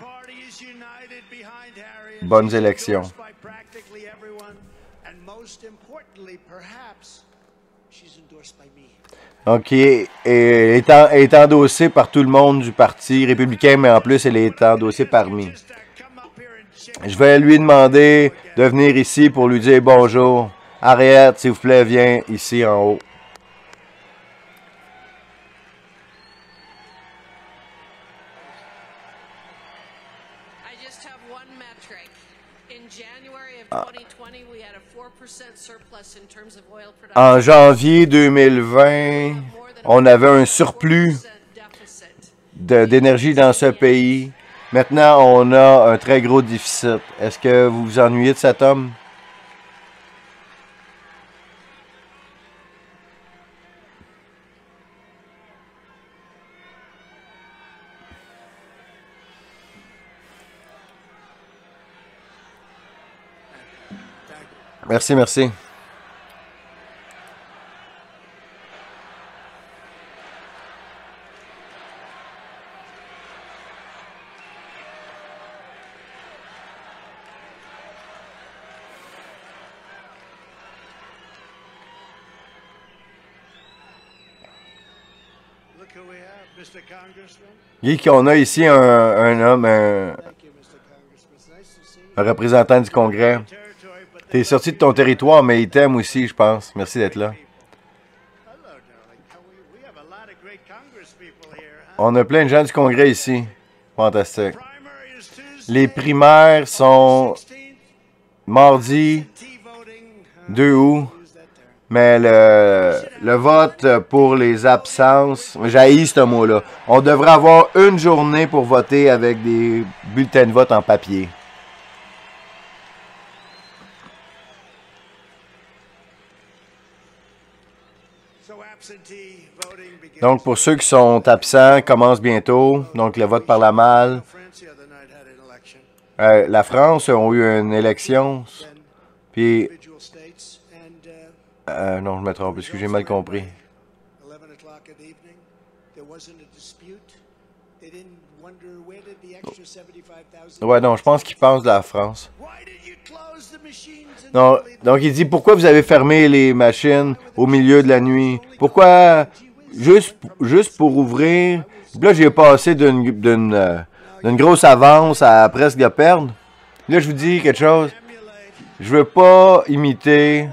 bonnes élections. OK. Et elle est, en, elle est endossée par tout le monde du Parti républicain, mais en plus, elle est endossée par moi. Je vais lui demander de venir ici pour lui dire bonjour. Harriet, s'il vous plaît, viens ici en haut. En janvier deux mille vingt, on avait un surplus d'énergie dans ce pays. Maintenant, on a un très gros déficit. Est-ce que vous vous ennuyez de cet homme? Merci, merci. Guy, qu'on a ici un, un homme, un, un représentant du Congrès. T'es sorti de ton territoire, mais il t'aime aussi, je pense. Merci d'être là. On a plein de gens du Congrès ici. Fantastique. Les primaires sont mardi deux août. Mais le, le vote pour les absences, j'haïs ce mot-là. On devrait avoir une journée pour voter avec des bulletins de vote en papier. Donc, pour ceux qui sont absents, commence bientôt. Donc, le vote par la malle. Euh, la France a eu une élection. Puis... Euh, non, je me trompe, parce que j'ai mal compris. Ouais, non, je pense qu'il pense de la France. Non, donc il dit, pourquoi vous avez fermé les machines au milieu de la nuit? Pourquoi, juste, juste pour ouvrir? Là, j'ai passé d'une d'une euh, d'une grosse avance à presque de perdre. Là, je vous dis quelque chose. Je veux pas imiter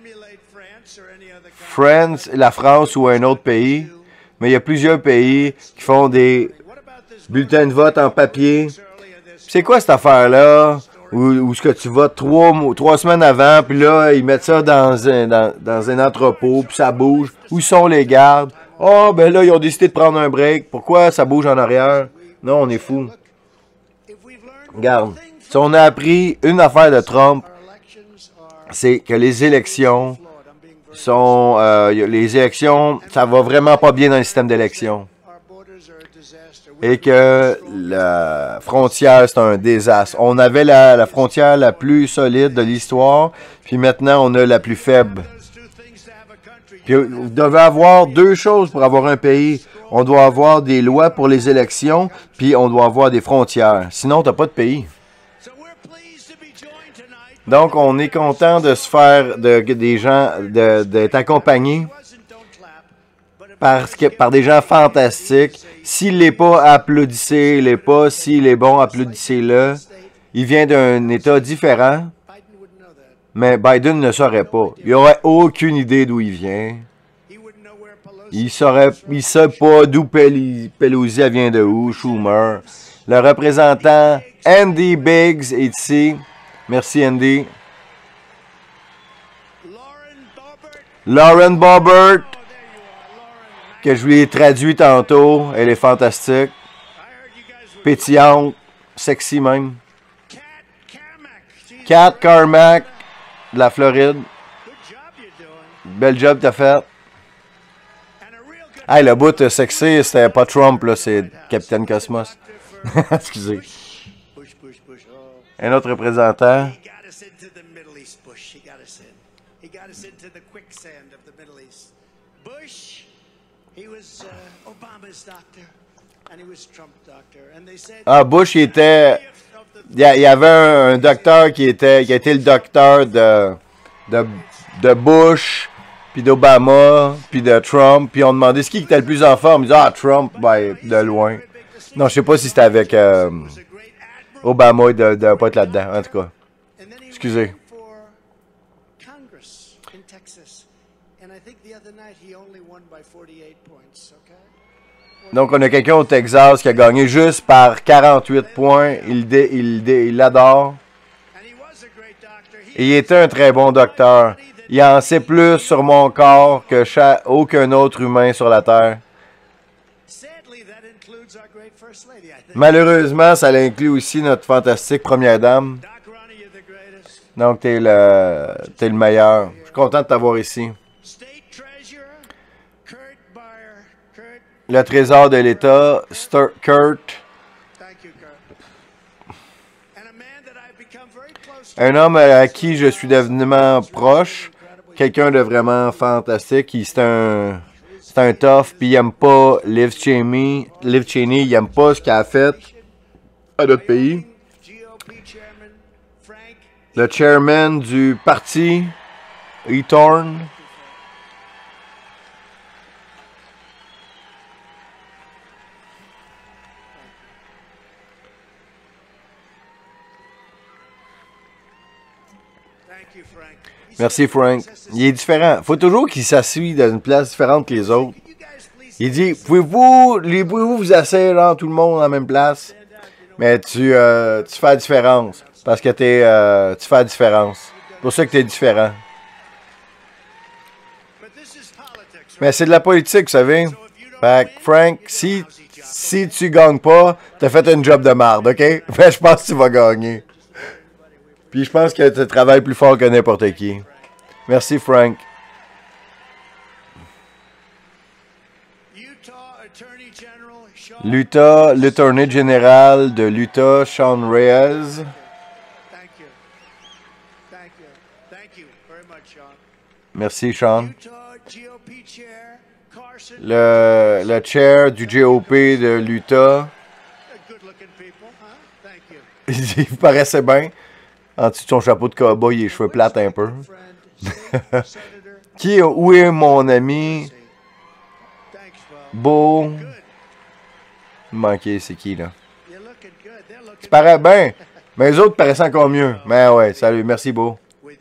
France, la France ou un autre pays, mais il y a plusieurs pays qui font des bulletins de vote en papier. C'est quoi cette affaire-là? Où, où ce que tu votes trois, trois semaines avant, puis là, ils mettent ça dans un, dans, dans un entrepôt, puis ça bouge. Où sont les gardes? Oh, ben là, ils ont décidé de prendre un break. Pourquoi ça bouge en arrière? Non, on est fous. Regarde, si on a appris une affaire de Trump, c'est que les élections sont... Euh, les élections, ça va vraiment pas bien dans le système d'élection. Et que la frontière, c'est un désastre. On avait la, la frontière la plus solide de l'histoire, puis maintenant, on a la plus faible. Puis, vous devez avoir deux choses pour avoir un pays. On doit avoir des lois pour les élections, puis on doit avoir des frontières. Sinon, tu n'as pas de pays. Donc, on est content de se faire, de, des gens, de, d'être accompagnés parce que, par des gens fantastiques. S'il n'est pas, applaudissez-le pas. S'il est bon, applaudissez-le. Il vient d'un État différent, mais Biden ne saurait pas. Il n'aurait aucune idée d'où il vient. Il saurait, il sait pas d'où Pelosi vient de où, Schumer. Le représentant Andy Biggs est ici. Merci, Andy. Lauren Boebert, que je lui ai traduit tantôt. Elle est fantastique. Pétillante. Sexy même. Kat Carmack, de la Floride. Bel job t'as fait. Hey, le bout sexy, c'était pas Trump, là, c'est Capitaine Cosmos. Excusez. Un autre représentant. Ah, Bush, il était... Il y avait un, un docteur qui était qui a été le docteur de, de, de Bush, puis d'Obama, puis de Trump, puis on demandait ce qui était le plus en forme. Il disait, ah, Trump, ben, de loin. Non, je sais pas si c'était avec... Euh, Obama de ne pas être là-dedans, en tout cas. Excusez. Donc, on a quelqu'un au Texas qui a gagné juste par quarante-huit points. Il dé, il dé, il l'adore. Et il était un très bon docteur. Il en sait plus sur mon corps que chaque, aucun autre humain sur la Terre. Malheureusement, ça inclut aussi notre fantastique première dame. Donc, t'es le, t'es le meilleur. Je suis content de t'avoir ici. Le trésor de l'État, Kurt. Un homme à qui je suis devenu proche. Quelqu'un de vraiment fantastique. C'est un... C'est un tough, puis il aime pas Liv Cheney. Liv Cheney, il aime pas ce qu'elle a fait à notre pays. Le chairman du parti, Eaton. Merci, Frank. Il est différent. Faut toujours qu'il s'assoie dans une place différente que les autres. Il dit, pouvez-vous pouvez-vous vous asseoir dans tout le monde à la même place? Mais tu, euh, tu fais la différence. Parce que t'es, euh, tu fais la différence. C'est pour ça que tu es différent. Mais c'est de la politique, vous savez. Fait que, Frank, si, si tu gagnes pas, t'as fait un job de merde, OK? Mais je pense que tu vas gagner. Puis je pense que tu travailles plus fort que n'importe qui. Merci, Frank. L'Utah, l'Attorney General de l'Utah, Sean Reyes. Merci, Sean. Le, le chair du G O P de l'Utah. Il vous paraissait bien. En dessous de son chapeau de cowboy et les cheveux plates un peu. Qui, où est mon ami? Beau. Manqué, c'est qui là? Tu parais bien. Mais les autres paraissaient encore mieux. Mais ouais, salut, merci Beau.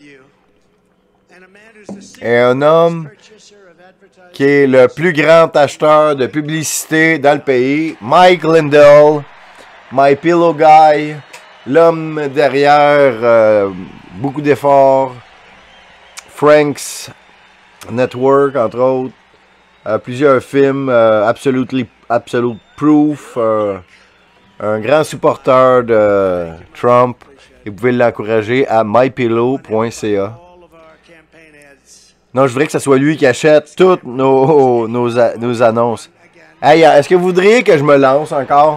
Et un homme qui est le plus grand acheteur de publicité dans le pays, Mike Lindell, My Pillow Guy, l'homme derrière euh, beaucoup d'efforts, Frank's Network, entre autres, euh, plusieurs films, euh, Absolutely, Absolute Proof, euh, un grand supporter de Trump, et vous pouvez l'encourager à my pillow point c a. Non, je voudrais que ce soit lui qui achète toutes nos, nos, nos annonces. Hey, est-ce que vous voudriez que je me lance encore?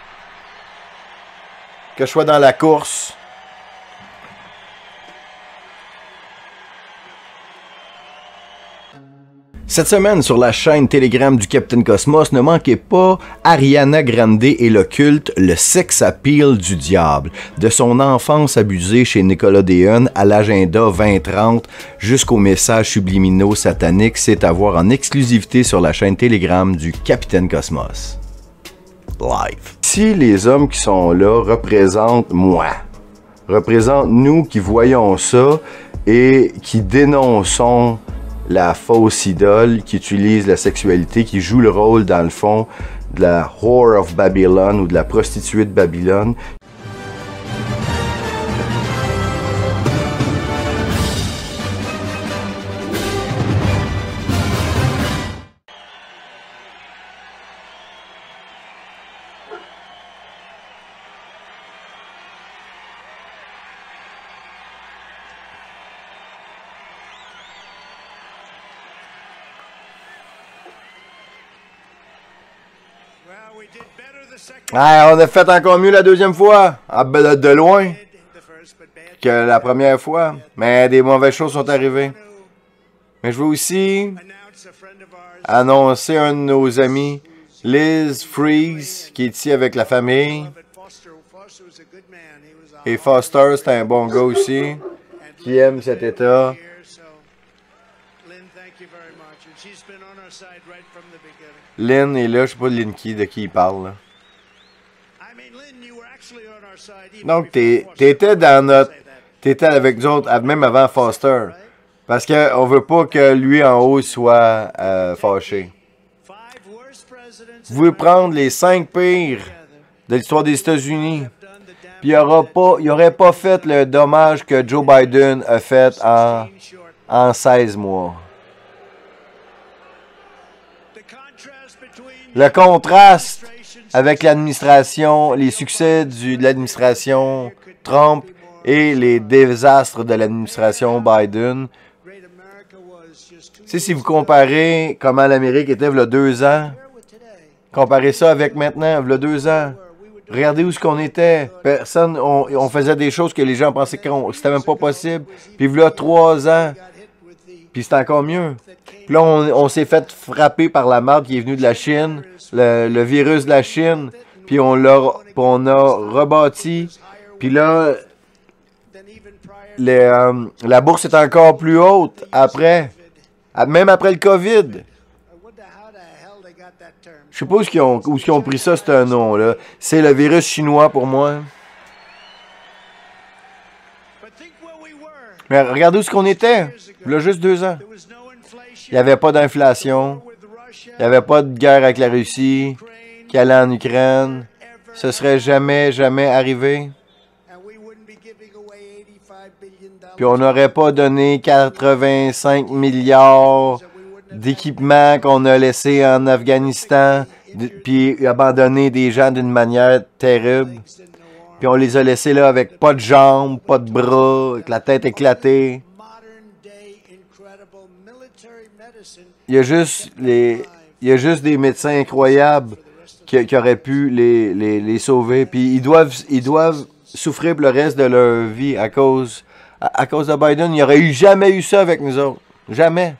Que je sois dans la course? Cette semaine, sur la chaîne Telegram du Capitaine Cosmos, ne manquez pas Ariana Grande et le culte, le sex appeal du diable. De son enfance abusée chez Nickelodeon à l'agenda vingt trente jusqu'aux messages subliminaux sataniques, c'est à voir en exclusivité sur la chaîne Telegram du Capitaine Cosmos. Live. Si les hommes qui sont là représentent moi, représentent nous qui voyons ça et qui dénonçons la fausse idole, qui utilise la sexualité, qui joue le rôle, dans le fond, de la whore of Babylon ou de la prostituée de Babylone. Ah, on a fait encore mieux la deuxième fois, ah, ben, de loin, que la première fois. Mais des mauvaises choses sont arrivées. Mais je veux aussi annoncer un de nos amis, Liz Freeze, qui est ici avec la famille. Et Foster, c'est un bon gars aussi, qui aime cet état. Lynn est là, je sais pas Lynn qui, de qui il parle. Là. Donc, t'étais dans notre... T'étais avec nous autres, même avant Foster. Parce qu'on veut pas que lui en haut soit euh, fâché. Vous pouvez prendre les cinq pires de l'histoire des États-Unis. Puis il aura pas, il aurait pas fait le dommage que Joe Biden a fait en, en seize mois. Le contraste avec l'administration, les succès du, de l'administration Trump et les désastres de l'administration Biden. Tu sais, si vous comparez comment l'Amérique était il y a deux ans, comparez ça avec maintenant, il y a deux ans. Regardez où ce qu'on était. Personne, on, on faisait des choses que les gens pensaient que c'était même pas possible. Puis il y a trois ans, puis c'est encore mieux. Puis là, on, on s'est fait frapper par la marde qui est venue de la Chine, le, le virus de la Chine, puis on l'a on a rebâti. Puis là, les, euh, la bourse est encore plus haute après, même après le COVID. Je sais pas où ils ont, où ils ont pris ça, c'est un nom, là. C'est le virus chinois pour moi. Mais regardez où ce qu'on était, il y a juste deux ans. Il n'y avait pas d'inflation, il n'y avait pas de guerre avec la Russie, qui allait en Ukraine. Ce serait jamais, jamais arrivé. Puis on n'aurait pas donné quatre-vingt-cinq milliards d'équipements qu'on a laissés en Afghanistan, puis abandonné des gens d'une manière terrible. Puis on les a laissés là avec pas de jambes, pas de bras, avec la tête éclatée. Il y a juste, les, il y a juste des médecins incroyables qui, qui auraient pu les, les, les sauver. Puis ils doivent, ils doivent souffrir pour le reste de leur vie à cause, à, à cause de Biden. Il n'y aurait eu jamais eu ça avec nous autres. Jamais.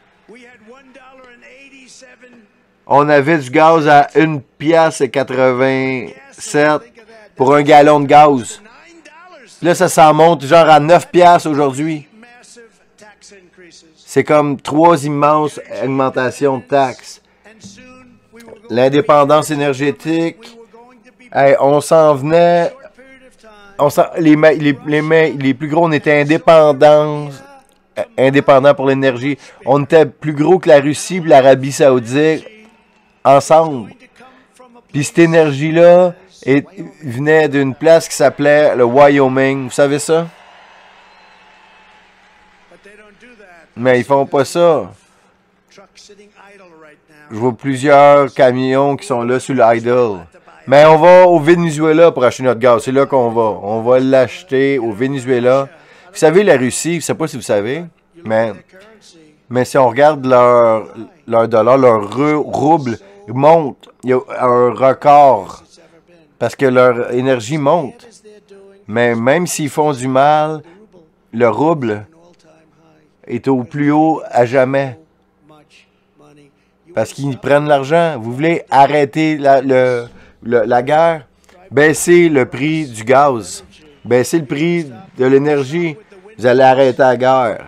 On avait du gaz à une pièce et quatre-vingt-sept pour un gallon de gaz. Là, ça s'en monte genre à neuf pièces aujourd'hui. C'est comme trois immenses augmentations de taxes. L'indépendance énergétique, hey, on s'en venait, on s'en, les, les, les, les plus gros, on était indépendants, indépendants pour l'énergie. On était plus gros que la Russie et l'Arabie Saoudite ensemble. Puis cette énergie-là et venait d'une place qui s'appelait le Wyoming. Vous savez ça? Mais ils font pas ça. Je vois plusieurs camions qui sont là sur l'idle. Mais on va au Venezuela pour acheter notre gaz. C'est là qu'on va. On va l'acheter au Venezuela. Vous savez, la Russie, je ne sais pas si vous savez, mais, mais si on regarde leur, leur dollar, leur rouble monte. Il y a un record. Parce que leur énergie monte. Mais même s'ils font du mal, le rouble est au plus haut à jamais. Parce qu'ils prennent l'argent. Vous voulez arrêter la, le, le, la guerre? Baissez le prix du gaz. Baissez le prix de l'énergie. Vous allez arrêter la guerre.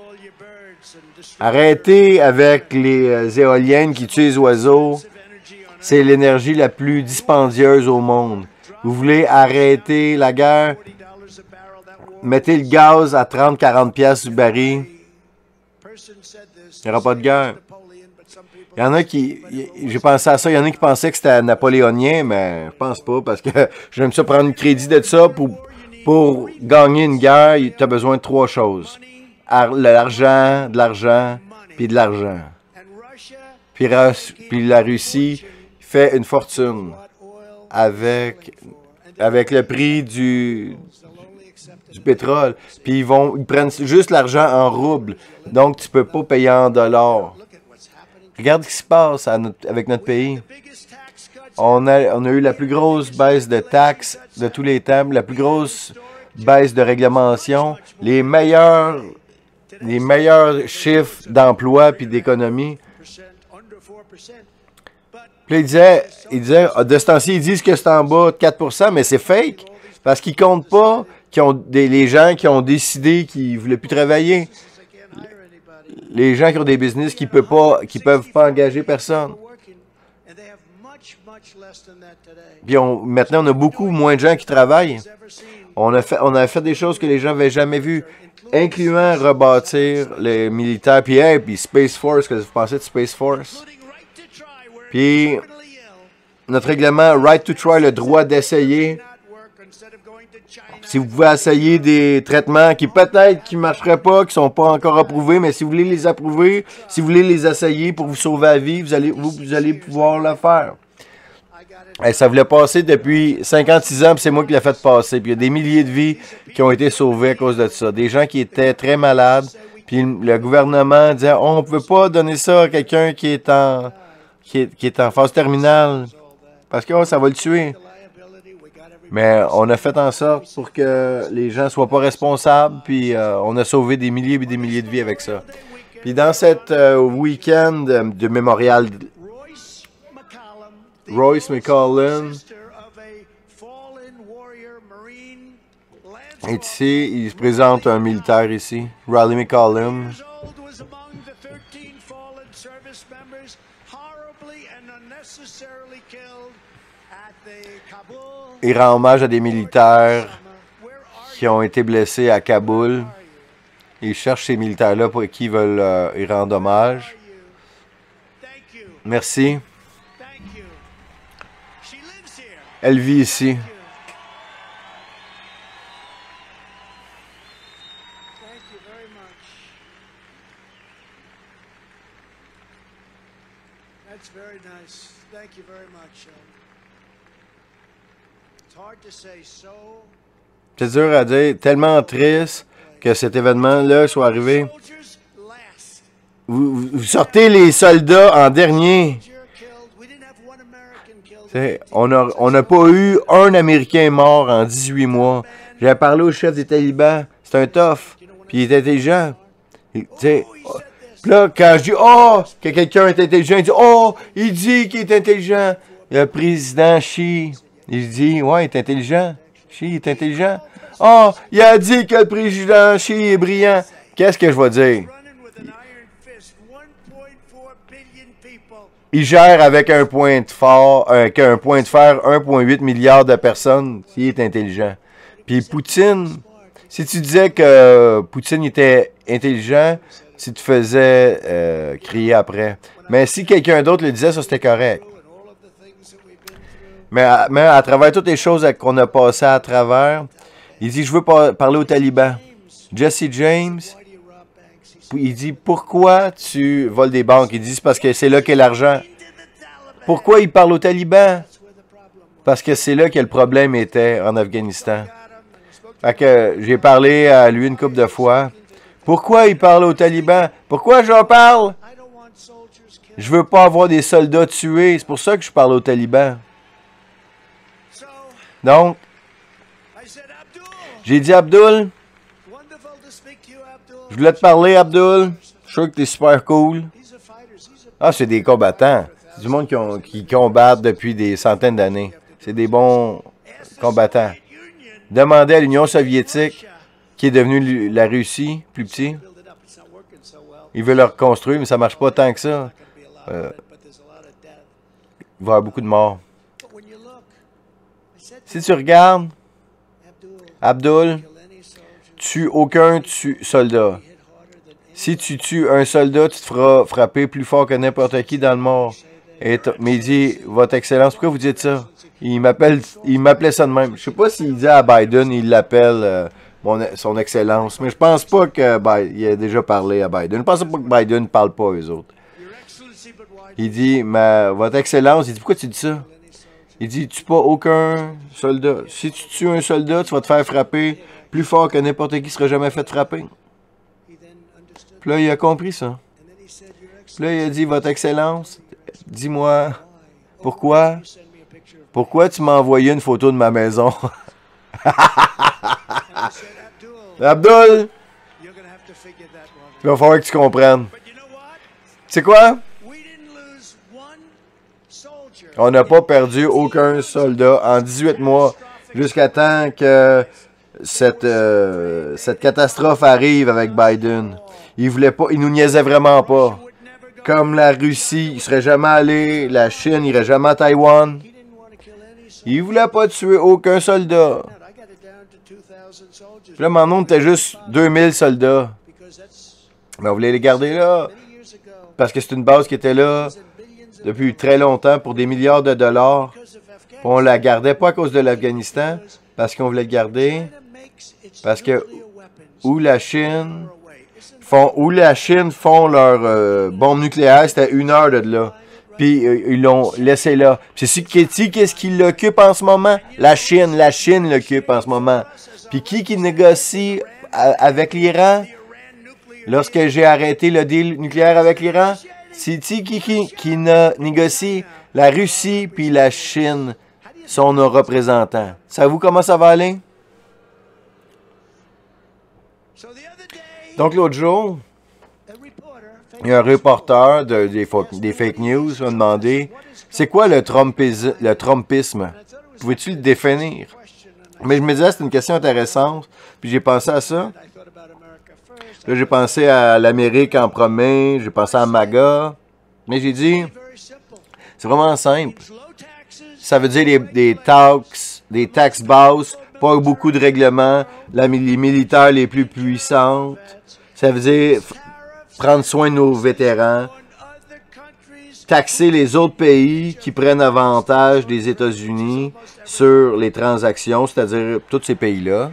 Arrêtez avec les éoliennes qui tuent les oiseaux. C'est l'énergie la plus dispendieuse au monde. Vous voulez arrêter la guerre? Mettez le gaz à trente à quarante piastres du baril. Il n'y aura pas de guerre. Il y en a qui... J'ai pensé à ça. Il y en a qui pensaient que c'était napoléonien, mais je pense pas, parce que j'aime ça prendre le crédit de ça. Pour, pour gagner une guerre, tu as besoin de trois choses. L'argent, de l'argent, puis de l'argent. Puis, puis la Russie fait une fortune avec, avec le prix du, du pétrole. Puis ils vont, ils prennent juste l'argent en roubles. Donc, tu peux pas payer en dollars. Regarde ce qui se passe à notre, avec notre pays. On a, on a eu la plus grosse baisse de taxes de tous les temps, la plus grosse baisse de réglementation, les meilleurs, les meilleurs chiffres d'emploi puis d'économie. Puis là, il disait, il disait, de ce temps-ci, ils disent que c'est en bas de quatre pour cent, mais c'est fake. Parce qu'ils comptent pas qui ont des, les gens qui ont décidé qu'ils ne voulaient plus travailler. Les gens qui ont des business qui ne peuvent pas, qui peuvent pas engager personne. Puis on, maintenant, on a beaucoup moins de gens qui travaillent. On a fait, on a fait des choses que les gens n'avaient jamais vues, incluant rebâtir les militaires. Puis, hey, puis Space Force, qu'est-ce que vous pensez de Space Force? Puis, notre règlement Right to Try, le droit d'essayer. Si vous pouvez essayer des traitements qui peut-être qui ne marcheraient pas, qui ne sont pas encore approuvés, mais si vous voulez les approuver, si vous voulez les essayer pour vous sauver la vie, vous allez, vous, vous allez pouvoir le faire. Et ça voulait passer depuis cinquante-six ans, puis c'est moi qui l'ai fait passer. Puis il y a des milliers de vies qui ont été sauvées à cause de ça. Des gens qui étaient très malades, puis le gouvernement disait oh, on ne peut pas donner ça à quelqu'un qui est en qui est, qui est en phase terminale, parce que oh, ça va le tuer. Mais on a fait en sorte pour que les gens ne soient pas responsables, puis euh, on a sauvé des milliers et des milliers de vies avec ça. Puis dans cette euh, week-end de, de mémorial, Royce McCollum est ici, il se présente un militaire ici, Riley McCollum. Il rend hommage à des militaires qui ont été blessés à Kaboul. Il cherche ces militaires-là pour qui ils veulent euh, y rendre hommage. Merci. Elle vit ici. C'est dur à dire, tellement triste que cet événement-là soit arrivé. Vous, vous sortez les soldats en dernier. On n'a on a pas eu un Américain mort en dix-huit mois. J'ai parlé au chef des talibans. C'est un tough. Puis il est intelligent. Il, là, quand je dis « Oh, que quelqu'un est intelligent », il dit « Oh, il dit qu'il est intelligent. » Le président Xi, il dit « Ouais, il est intelligent. Xi est intelligent. » « Oh, il a dit que le président Xi est brillant. » Qu'est-ce que je vais dire? Il gère avec un point de fort, euh, un point de fer un virgule huit milliard de personnes s'il est intelligent. Puis Poutine, si tu disais que Poutine était intelligent, tu te faisais euh, crier après. Mais si quelqu'un d'autre le disait, ça c'était correct. Mais à, mais à travers toutes les choses qu'on a passées à travers, il dit, je veux par parler aux talibans. Jesse James, il dit, pourquoi tu voles des banques? Il dit, c'est parce que c'est là qu'est l'argent. Pourquoi il parle aux talibans? Parce que c'est là que le problème était en Afghanistan. Fait que j'ai parlé à lui une couple de fois. Pourquoi il parle aux talibans? Pourquoi j'en parle? Je veux pas avoir des soldats tués. C'est pour ça que je parle aux talibans. Donc, j'ai dit, Abdul, je voulais te parler, Abdul. Je suis sûr que tu es super cool. Ah, c'est des combattants. C'est du monde qui, ont, qui combattent depuis des centaines d'années. C'est des bons combattants. Demandez à l'Union soviétique, qui est devenue la Russie, plus petit. Ils veulent le reconstruire, mais ça ne marche pas tant que ça. Euh, il va y avoir beaucoup de morts. Si tu regardes, Abdul, tue aucun tue soldat. Si tu tues un soldat, tu te feras frapper plus fort que n'importe qui dans le monde. Et mais il dit, Votre Excellence, pourquoi vous dites ça? Il m'appelle, il m'appelait ça de même. Je sais pas s'il dit à Biden, il l'appelle euh, son Excellence, mais je pense pas que Biden, il a déjà parlé à Biden. Je pense pas que Biden ne parle pas aux autres. Il dit, ma, Votre Excellence, il dit, pourquoi tu dis ça? Il dit, tue pas aucun soldat. Si tu tues un soldat, tu vas te faire frapper plus fort que n'importe qui sera jamais fait frapper. Puis là, il a compris ça. Puis là, il a dit, Votre Excellence, dis-moi, pourquoi, pourquoi tu m'as envoyé une photo de ma maison? Abdul, il va falloir que tu comprennes. C'est quoi? On n'a pas perdu aucun soldat en dix-huit mois, jusqu'à temps que cette, euh, cette catastrophe arrive avec Biden. Il voulait pas, il nous niaisait vraiment pas. Comme la Russie, il serait jamais allé, la Chine, il irait jamais à Taïwan. Il voulait pas tuer aucun soldat. Puis là, mon nom était juste deux mille soldats. Mais on voulait les garder là, parce que c'est une base qui était là depuis très longtemps pour des milliards de dollars. On la gardait pas à cause de l'Afghanistan, parce qu'on voulait le garder, parce que où la Chine font, où la Chine font leur euh, bombe nucléaire, c'était une heure de là. Puis euh, ils l'ont laissé là. Puis c'est qui qu'est-ce qui l'occupe en ce moment? La Chine, la Chine l'occupe en ce moment. Puis qui qui négocie à, avec l'Iran? Lorsque j'ai arrêté le deal nucléaire avec l'Iran, c'est qui qui, qui qui négocie? La Russie puis la Chine sont nos représentants. Savez-vous comment ça va aller? Donc l'autre jour, il y a un reporter de, des, des fake news qui a demandé « C'est quoi le, Trumpis, le Trumpisme? Pouvais-tu le définir? » Mais je me disais, c'est une question intéressante, puis j'ai pensé à ça. Là, j'ai pensé à l'Amérique en premier, j'ai pensé à MAGA, mais j'ai dit, c'est vraiment simple. Ça veut dire les, des taxes, des taxes basses, pas beaucoup de règlements, la, les militaires les plus puissantes, Ça veut dire prendre soin de nos vétérans, taxer les autres pays qui prennent avantage des États-Unis sur les transactions, c'est-à-dire tous ces pays-là.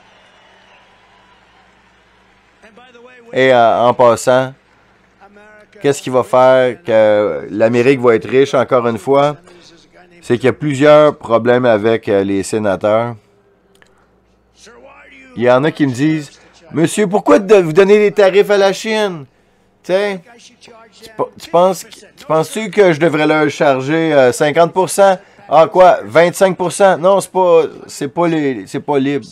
Et euh, en passant, qu'est-ce qui va faire que l'Amérique va être riche encore une fois? C'est qu'il y a plusieurs problèmes avec euh, les sénateurs. Il y en a qui me disent, « Monsieur, pourquoi de vous donner des tarifs à la Chine? » Tu sais, tu, tu penses, tu penses-tu que je devrais leur charger euh, cinquante pour cent? Ah quoi, vingt-cinq pour cent? Non, c'est pas, c'est pas, les, c'est pas libre.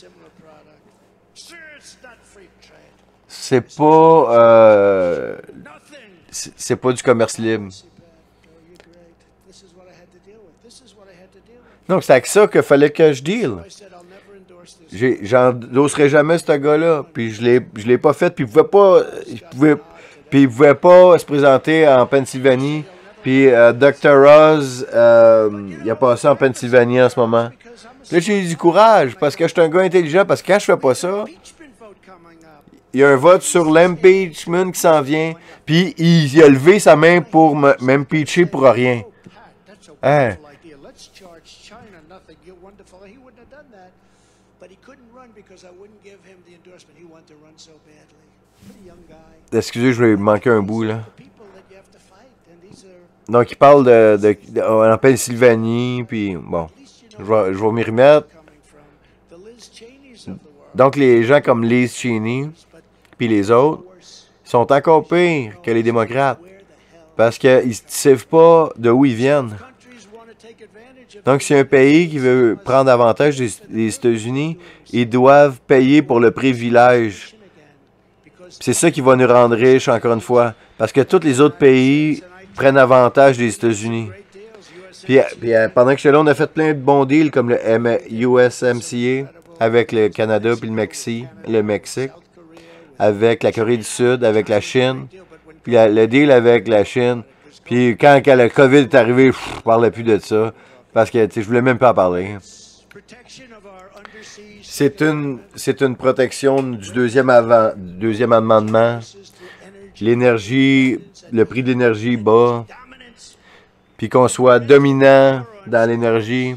C'est pas, euh, c'est pas du commerce libre. Donc, c'est avec ça qu'il fallait que je deal. J'endosserai jamais ce gars-là. Puis je l'ai, je l'ai pas fait. Puis il pouvait pas, il pouvait, puis il pouvait pas se présenter en Pennsylvanie. Puis euh, docteur Oz, euh, il a passé en Pennsylvanie en ce moment. Là, j'ai eu du courage parce que je suis un gars intelligent. Parce que quand je fais pas ça, il y a un vote sur l'impeachment qui s'en vient. Puis il a levé sa main pour m'impeacher pour rien. Hein? Excusez, je vais manquer un bout, là. Donc, il parle de, de, de en Pennsylvanie, puis bon, je vais, je vais m'y remettre. Donc, les gens comme Liz Cheney, puis les autres, sont encore pires que les démocrates, parce qu'ils ne savent pas de où ils viennent. Donc, si un pays qui veut prendre avantage des, des États-Unis, ils doivent payer pour le privilège. C'est ça qui va nous rendre riches, encore une fois. Parce que tous les autres pays prennent avantage des États-Unis. Puis, puis pendant que j'étais là, on a fait plein de bons deals, comme le U S M C A avec le Canada puis le Mexique, le Mexique, avec la Corée du Sud, avec la Chine, puis la, le deal avec la Chine. Puis quand, quand le COVID est arrivé, pff, je ne parlais plus de ça. Parce que je voulais même pas en parler. C'est une, c'est une protection du deuxième, avant, deuxième amendement. L'énergie, le prix de l'énergie bas. Puis qu'on soit dominant dans l'énergie.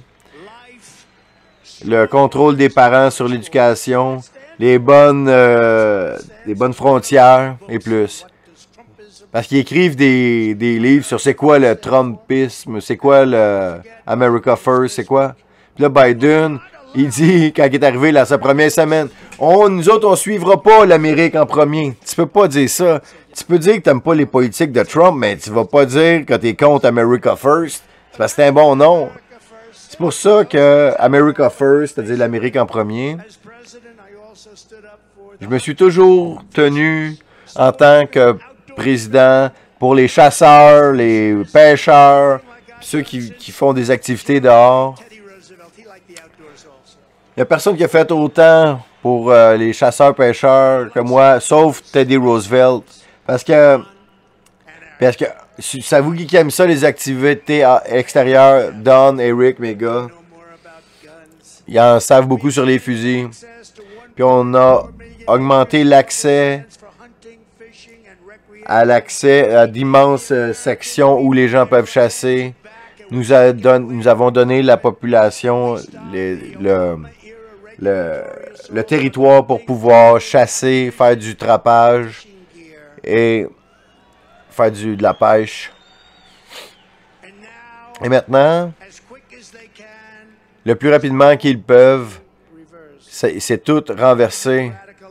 Le contrôle des parents sur l'éducation. Les bonnes, euh, les bonnes frontières et plus. Parce qu'ils écrivent des, des livres sur c'est quoi le Trumpisme, c'est quoi le America First, c'est quoi. Puis là, Biden, il dit, quand il est arrivé là, sa première semaine, on, nous autres, on suivra pas l'Amérique en premier. Tu peux pas dire ça. Tu peux dire que t'aimes pas les politiques de Trump, mais tu vas pas dire que t'es contre America First. C'est parce que c'est un bon nom. C'est pour ça que America First, c'est-à-dire l'Amérique en premier, je me suis toujours tenu en tant que président pour les chasseurs, les pêcheurs, ceux qui, qui font des activités dehors. Il n'y a personne qui a fait autant pour euh, les chasseurs-pêcheurs que moi, sauf Teddy Roosevelt. Parce que, parce que, savez-vous qui aime ça, les activités extérieures? Don, Eric, mes gars. Ils en savent beaucoup sur les fusils. Puis on a augmenté l'accès à l'accès à d'immenses euh, sections où les gens peuvent chasser. Nous, a don nous avons donné la population les, le, le, le territoire pour pouvoir chasser, faire du trapage et faire du, de la pêche. Et maintenant, le plus rapidement qu'ils peuvent, c'est tout renversé.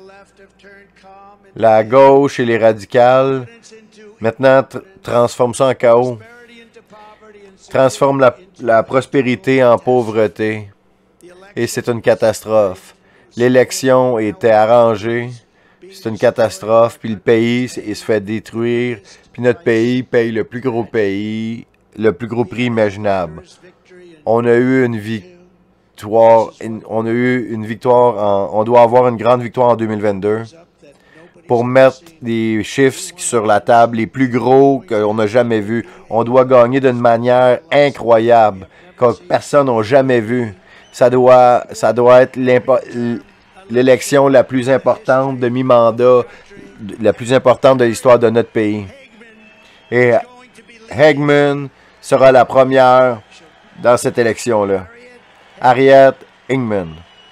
La gauche et les radicales, maintenant, tr transforment ça en chaos. Transforment la, la prospérité en pauvreté. Et c'est une catastrophe. L'élection était arrangée. C'est une catastrophe. Puis le pays il se fait détruire. Puis notre pays paye le plus gros pays, le plus gros prix imaginable. On a eu une victoire. On a eu une victoire. En, on doit avoir une grande victoire en deux mille vingt-deux. Pour mettre des chiffres sur la table, les plus gros qu'on n'a jamais vus. On doit gagner d'une manière incroyable, que personne n'a jamais vu. Ça doit, ça doit être l'élection la plus importante de mi-mandat. la plus importante de l'histoire de notre pays. Et Hagman sera la première dans cette élection-là. Harriet Hagman.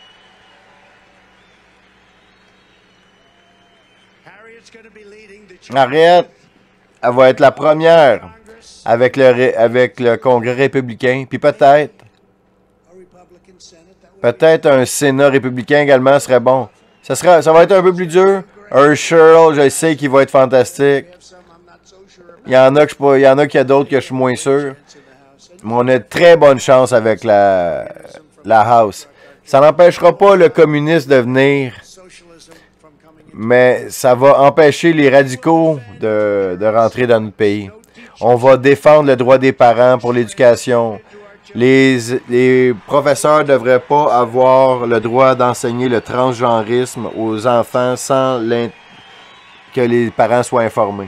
Harriet, elle va être la première avec le, avec le Congrès républicain, puis peut-être, peut-être un Sénat républicain également serait bon. Ça, sera, ça va être un peu plus dur. Herschel, je sais qu'il va être fantastique. Il y en a, que je, il y en a qu'il y a d'autres que je suis moins sûr. Mais on a de très bonne chance avec la, la House. Ça n'empêchera pas le communiste de venir, mais ça va empêcher les radicaux de, de rentrer dans notre pays. On va défendre le droit des parents pour l'éducation. Les, les professeurs ne devraient pas avoir le droit d'enseigner le transgenrisme aux enfants sans que les parents soient informés.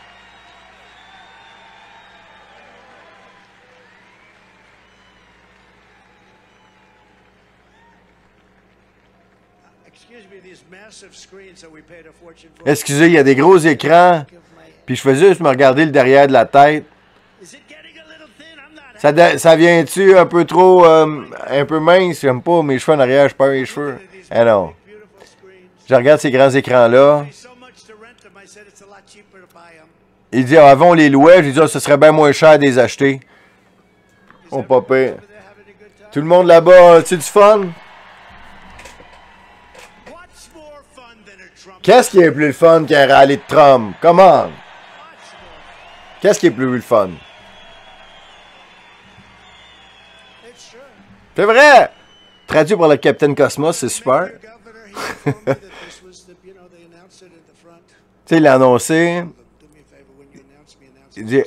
Excusez, il y a des gros écrans, puis je faisais juste me regarder le derrière de la tête. Ça, ça vient-tu un peu trop, euh, un peu mince? J'aime pas mes cheveux en arrière, je perds mes cheveux. Eh non. Je regarde ces grands écrans-là. Il dit, ah, avant on les louait. Je dis, ah, ce serait bien moins cher de les acheter. Oh, pas pire. Tout le monde là-bas, tu du fun? Qu'est-ce qui est plus le fun qu'un rallye de Trump? Come on! Qu'est-ce qui est plus le fun? C'est vrai! Traduit par le Capitaine Cosmos, c'est super. Tu sais, il l'a annoncé. Il dit...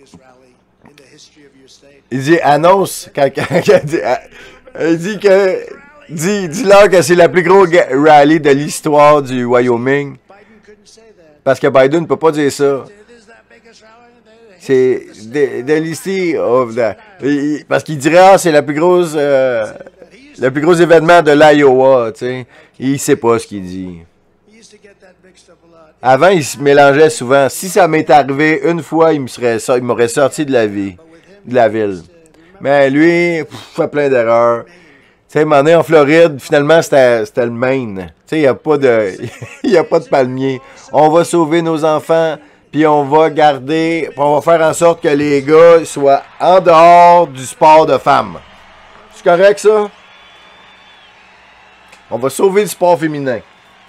Il dit, annonce, quand, quand, quand, dit, il dit que, dis, dis-leur que c'est la plus grosse rallye de l'histoire du Wyoming. Parce que Biden ne peut pas dire ça. C'est de, de l'ici, oh, parce qu'il dirait, ah, c'est la plus grosse, euh, le plus gros événement de l'Iowa, tu sais. Il sait pas ce qu'il dit. Avant, il se mélangeait souvent. Si ça m'est arrivé une fois, il me serait, il m'aurait sorti de la vie. De la ville. Mais lui, il fait plein d'erreurs. Tu sais, à un moment donné, en Floride, finalement, c'était le Maine. Tu sais, il n'y a pas de il y a pas de palmier. On va sauver nos enfants, puis on va garder, puis on va faire en sorte que les gars soient en dehors du sport de femmes. C'est correct, ça? On va sauver le sport féminin.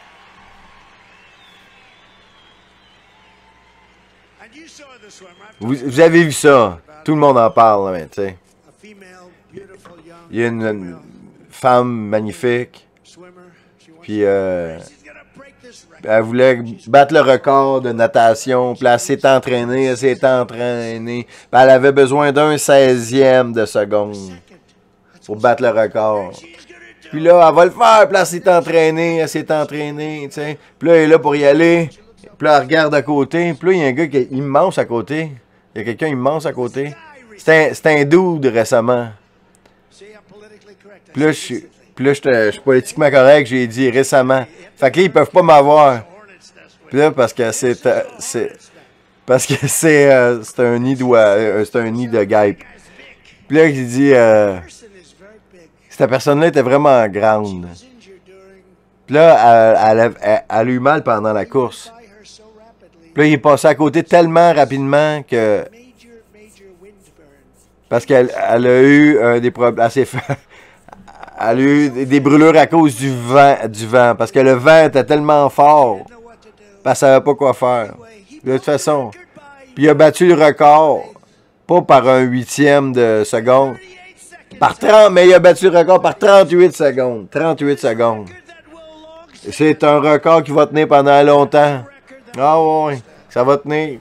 Vous, vous avez vu ça? Tout le monde en parle, mais tu sais. Il y a une, une femme magnifique. Puis euh, elle voulait battre le record de natation. Puis elle s'est entraînée, elle s'est entraînée. Puis elle avait besoin d'un seizième de seconde pour battre le record. Puis là, elle va le faire. Puis elle s'est entraînée, elle s'est entraînée, tu sais. Puis là, elle est là pour y aller. Puis là, elle regarde à côté. Puis là, il y a un gars qui est immense à côté. Il y a quelqu'un immense à côté. C'est un, un dude récemment. Puis là, je suis, puis là, je suis politiquement correct, j'ai dit récemment. Fait que là, ils peuvent pas m'avoir. Puis là, parce que c'est... Parce que c'est euh, c'est un nid de euh, c'est un nid de guêpe. Puis là, il dit... Euh, cette personne-là était vraiment grande. Puis là, elle, elle, elle, elle a eu mal pendant la course. Puis là, il est passé à côté tellement rapidement que... Parce qu'elle elle a eu euh, des problèmes assez elle a eu des brûlures à cause du vent, du vent. Parce que le vent était tellement fort. Parce qu'elle ne savait pas quoi faire. De toute façon. Puis il a battu le record. Pas par un huitième de seconde. Par trente, mais il a battu le record par trente-huit secondes. trente-huit secondes. C'est un record qui va tenir pendant longtemps. Ah ouais, ça va tenir.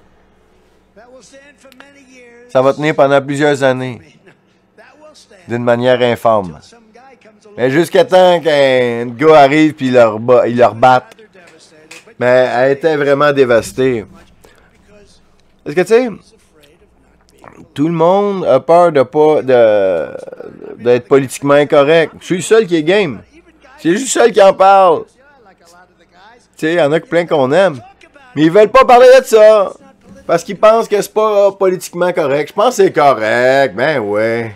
Ça va tenir pendant plusieurs années. D'une manière infâme. Mais jusqu'à temps qu'un gars arrive et il leur, il leur batte. Mais elle était vraiment dévastée. Est-ce que tu sais, tout le monde a peur de pas de d'être politiquement incorrect. Je suis le seul qui est game. C'est juste le seul qui en parle. Tu sais, il y en a plein qu'on aime. Mais ils veulent pas parler de ça. Parce qu'ils pensent que c'est pas politiquement correct. Je pense que c'est correct. Ben ouais.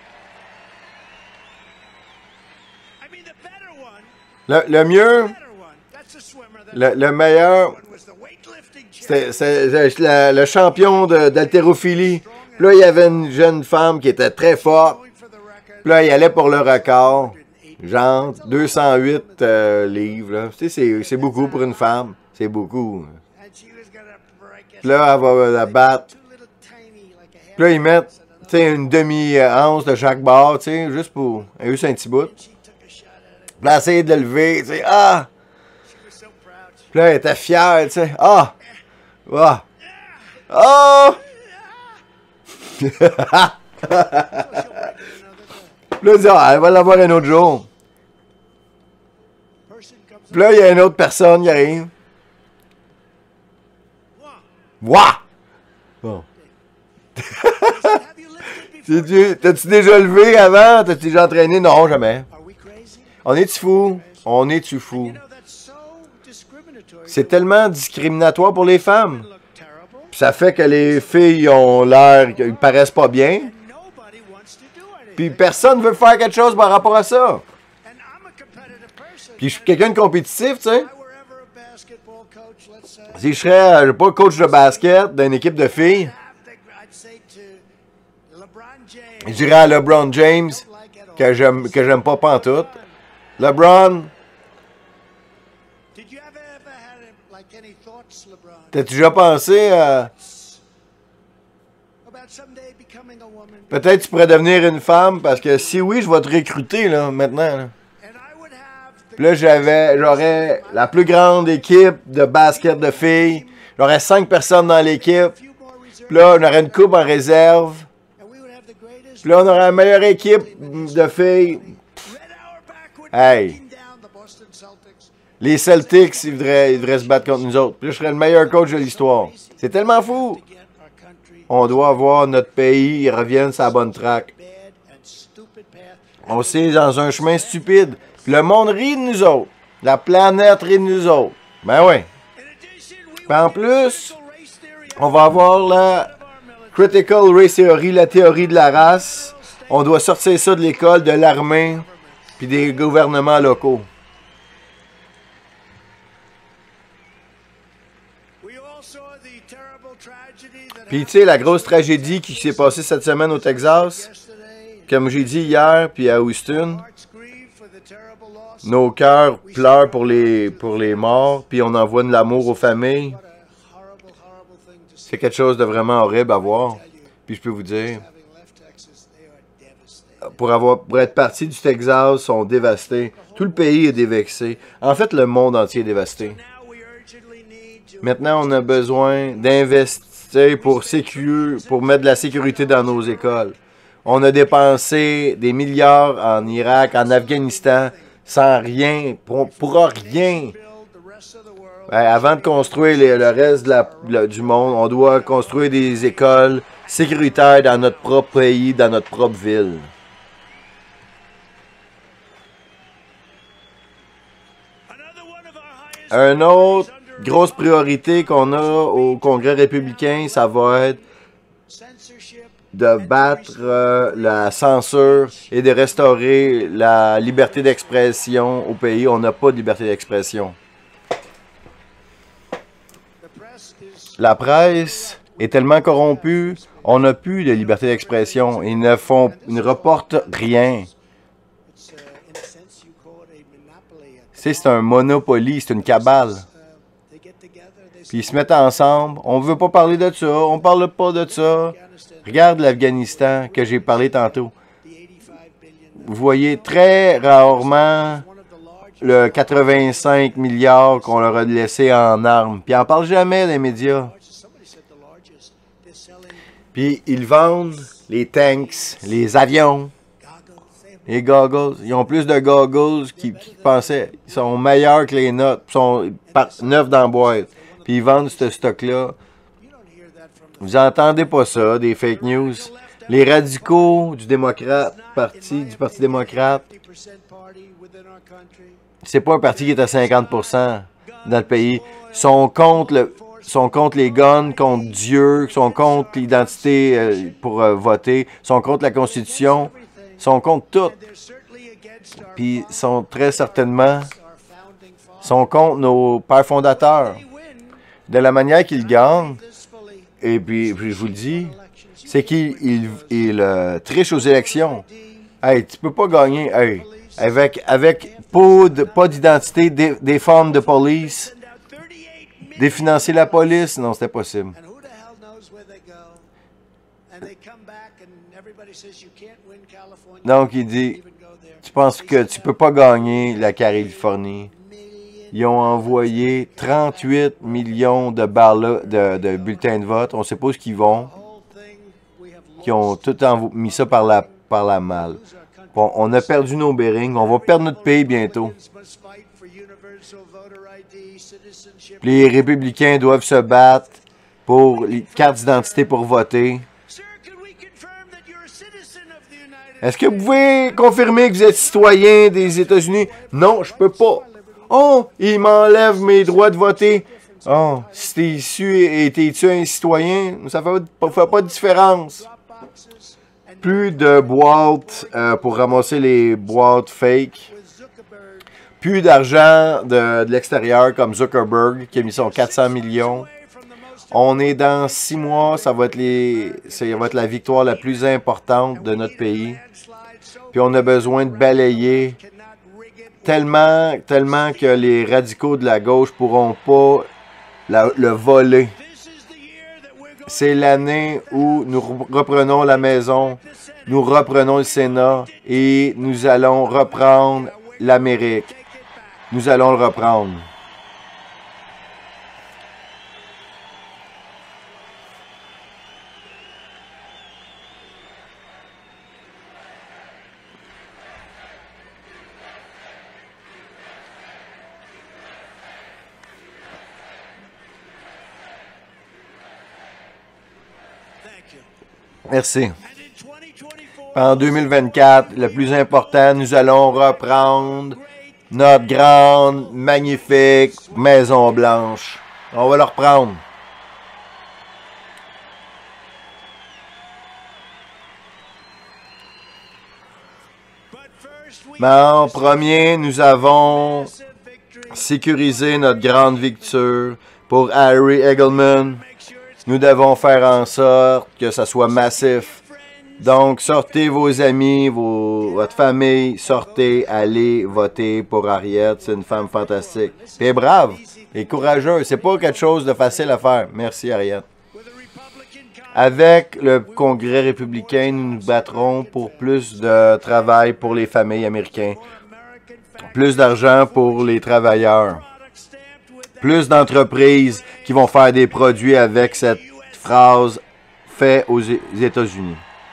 Le, le mieux, le, le meilleur, c'est le, le champion d'haltérophilie. Puis là, il y avait une jeune femme qui était très forte. Puis là, il allait pour le record. Genre, deux cent huit euh, livres. Tu sais, c'est beaucoup pour une femme. C'est beaucoup. Puis là, elle va la battre. Puis là, ils mettent, tu sais, une demi-once de chaque barre, tu sais, juste pour... Elle a eu un petit bout. Puis là, elle essaye de le lever, tu sais, ah! Puis là, elle était fière, tu sais, ah! Ah! Ah! Puis là, elle dit, ah, elle va l'avoir un autre jour. Puis là, il y a une autre personne qui arrive. Wouah! Bon. T'as-tu déjà levé avant? T'as-tu déjà entraîné? Non, jamais. On est-tu fou? On est-tu fou? C'est tellement discriminatoire pour les femmes. Puis ça fait que les filles ont l'air, qu'ils paraissent pas bien. Puis personne veut faire quelque chose par rapport à ça. Puis je suis quelqu'un de compétitif, tu sais. Si je serais, je sais pas, coach de basket d'une équipe de filles, je dirais à LeBron James que j'aime que j'aime pas pantoute. LeBron, t'as-tu déjà pensé à... Peut-être tu pourrais devenir une femme, parce que si oui, je vais te recruter, là, maintenant. Là. Puis là, j'avais, j'aurais la plus grande équipe de basket de filles. J'aurais cinq personnes dans l'équipe. Puis là, on aurait une coupe en réserve. Puis là, on aurait la meilleure équipe de filles. Hey! Les Celtics, ils devraient, ils devraient se battre contre nous autres. Puis là, je serais le meilleur coach de l'histoire. C'est tellement fou! On doit voir notre pays, ils reviennent sur la bonne track. On s'est dans un chemin stupide. Puis le monde rit de nous autres. La planète rit de nous autres. Ben oui. Puis en plus, on va avoir la Critical Race Theory, la théorie de la race. On doit sortir ça de l'école, de l'armée, puis des gouvernements locaux. Puis tu sais, la grosse tragédie qui s'est passée cette semaine au Texas, comme j'ai dit hier, puis à Houston, nos cœurs pleurent pour les, pour les morts, puis on envoie de l'amour aux familles. C'est quelque chose de vraiment horrible à voir. Puis je peux vous dire, pour, avoir, pour être parti du Texas, ils sont dévastés. Tout le pays est dévexé. En fait, le monde entier est dévasté. Maintenant, on a besoin d'investir pour, sécu, pour mettre de la sécurité dans nos écoles. On a dépensé des milliards en Irak, en Afghanistan, sans rien, pour, pour rien. Ben, avant de construire les, le reste de la, le, du monde, on doit construire des écoles sécuritaires dans notre propre pays, dans notre propre ville. Un autre grosse priorité qu'on a au Congrès républicain, ça va être de battre euh, la censure et de restaurer la liberté d'expression au pays. On n'a pas de liberté d'expression. La presse est tellement corrompue, on n'a plus de liberté d'expression. Ils ne font, ils ne reportent rien. C'est un monopoly, c'est une cabale. Puis ils se mettent ensemble. On ne veut pas parler de ça. On ne parle pas de ça. Regarde l'Afghanistan que j'ai parlé tantôt. Vous voyez très rarement le quatre-vingt-cinq milliards qu'on leur a laissé en armes. Puis ils n'en parlent jamais dans les médias. Puis ils vendent les tanks, les avions, les goggles. Ils ont plus de goggles qu'ils qui pensaient. Ils sont meilleurs que les nôtres. Ils sont neufs dans la boîte. Puis ils vendent ce stock-là. Vous entendez pas ça, des fake news. Les radicaux du démocrate, parti, du Parti démocrate, c'est pas un parti qui est à cinquante pour cent dans le pays. Ils sont contre le... sont contre les guns, contre Dieu, sont contre l'identité euh, pour euh, voter, sont contre la Constitution, sont contre tout. Puis sont très certainement sont contre nos pères fondateurs. De la manière qu'ils gagnent, et puis, puis je vous le dis, c'est qu'ils ils, ils, euh, trichent aux élections. Hey, tu peux pas gagner. Hey, avec, avec pas, de, pas d'identité, des, des formes de police, définancer la police, non, c'était possible. Donc, il dit, tu penses que tu peux pas gagner la Californie. Ils ont envoyé trente-huit millions de, barla, de, de bulletins de vote. On ne sait pas où ils vont. Qui ont tout mis ça par la, par la malle. Bon, on a perdu nos bearings. On va perdre notre pays bientôt. Les républicains doivent se battre pour les cartes d'identité pour voter. Est-ce que vous pouvez confirmer que vous êtes citoyen des États-Unis? Non, je peux pas. Oh, il m'enlève mes droits de voter. Oh, si t'es issu et t'es-tu un citoyen, ça fait pas, fait pas de différence. Plus de boîtes euh, pour ramasser les boîtes fake. Plus d'argent de, de l'extérieur comme Zuckerberg qui a mis son quatre cents millions. On est dans six mois, ça va être les, ça va être la victoire la plus importante de notre pays. Puis on a besoin de balayer tellement, tellement que les radicaux de la gauche pourront pas la, le voler. C'est l'année où nous reprenons la maison, nous reprenons le Sénat et nous allons reprendre l'Amérique. Nous allons le reprendre. Merci. En deux mille vingt-quatre, le plus important, nous allons reprendre notre grande, magnifique Maison Blanche. On va le reprendre. Mais en premier, nous avons sécurisé notre grande victoire pour Harry Egelman. Nous devons faire en sorte que ça soit massif. Donc, sortez vos amis, vos, votre famille, sortez, allez voter pour Harriet. C'est une femme fantastique. Puis elle est brave et courageuse. C'est pas quelque chose de facile à faire. Merci, Harriet. Avec le Congrès républicain, nous nous battrons pour plus de travail pour les familles américaines. Plus d'argent pour les travailleurs. Plus d'entreprises qui vont faire des produits avec cette phrase « fait aux États-Unis ».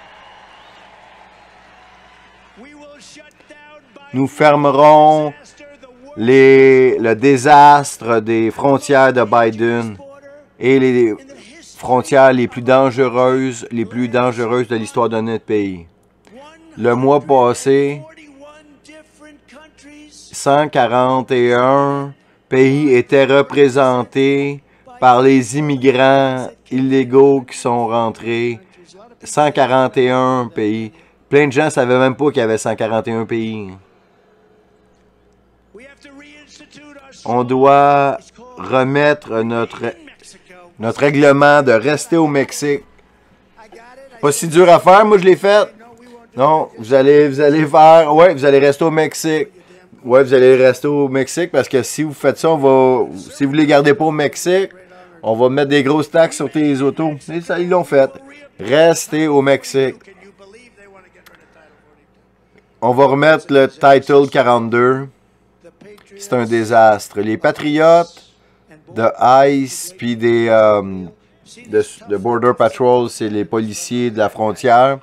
Nous fermerons les, le désastre des frontières de Biden et les frontières les plus dangereuses, les plus dangereuses de l'histoire de notre pays. Le mois passé, cent quarante et un pays étaient représentés par les immigrants illégaux qui sont rentrés. cent quarante et un pays. Plein de gens ne savaient même pas qu'il y avait cent quarante et un pays. On doit remettre notre, notre règlement de rester au Mexique. Pas si dur à faire, moi je l'ai fait. Non, vous allez, vous allez faire, ouais, vous allez rester au Mexique. Ouais, vous allez rester au Mexique parce que si vous faites ça, on va, si vous ne les gardez pas au Mexique, on va mettre des grosses taxes sur tes autos. Et ça, ils l'ont fait. Restez au Mexique. On va remettre le Title quarante-deux. C'est un désastre. Les patriotes de ICE puis des euh, de, de Border Patrol, c'est les policiers de la frontière.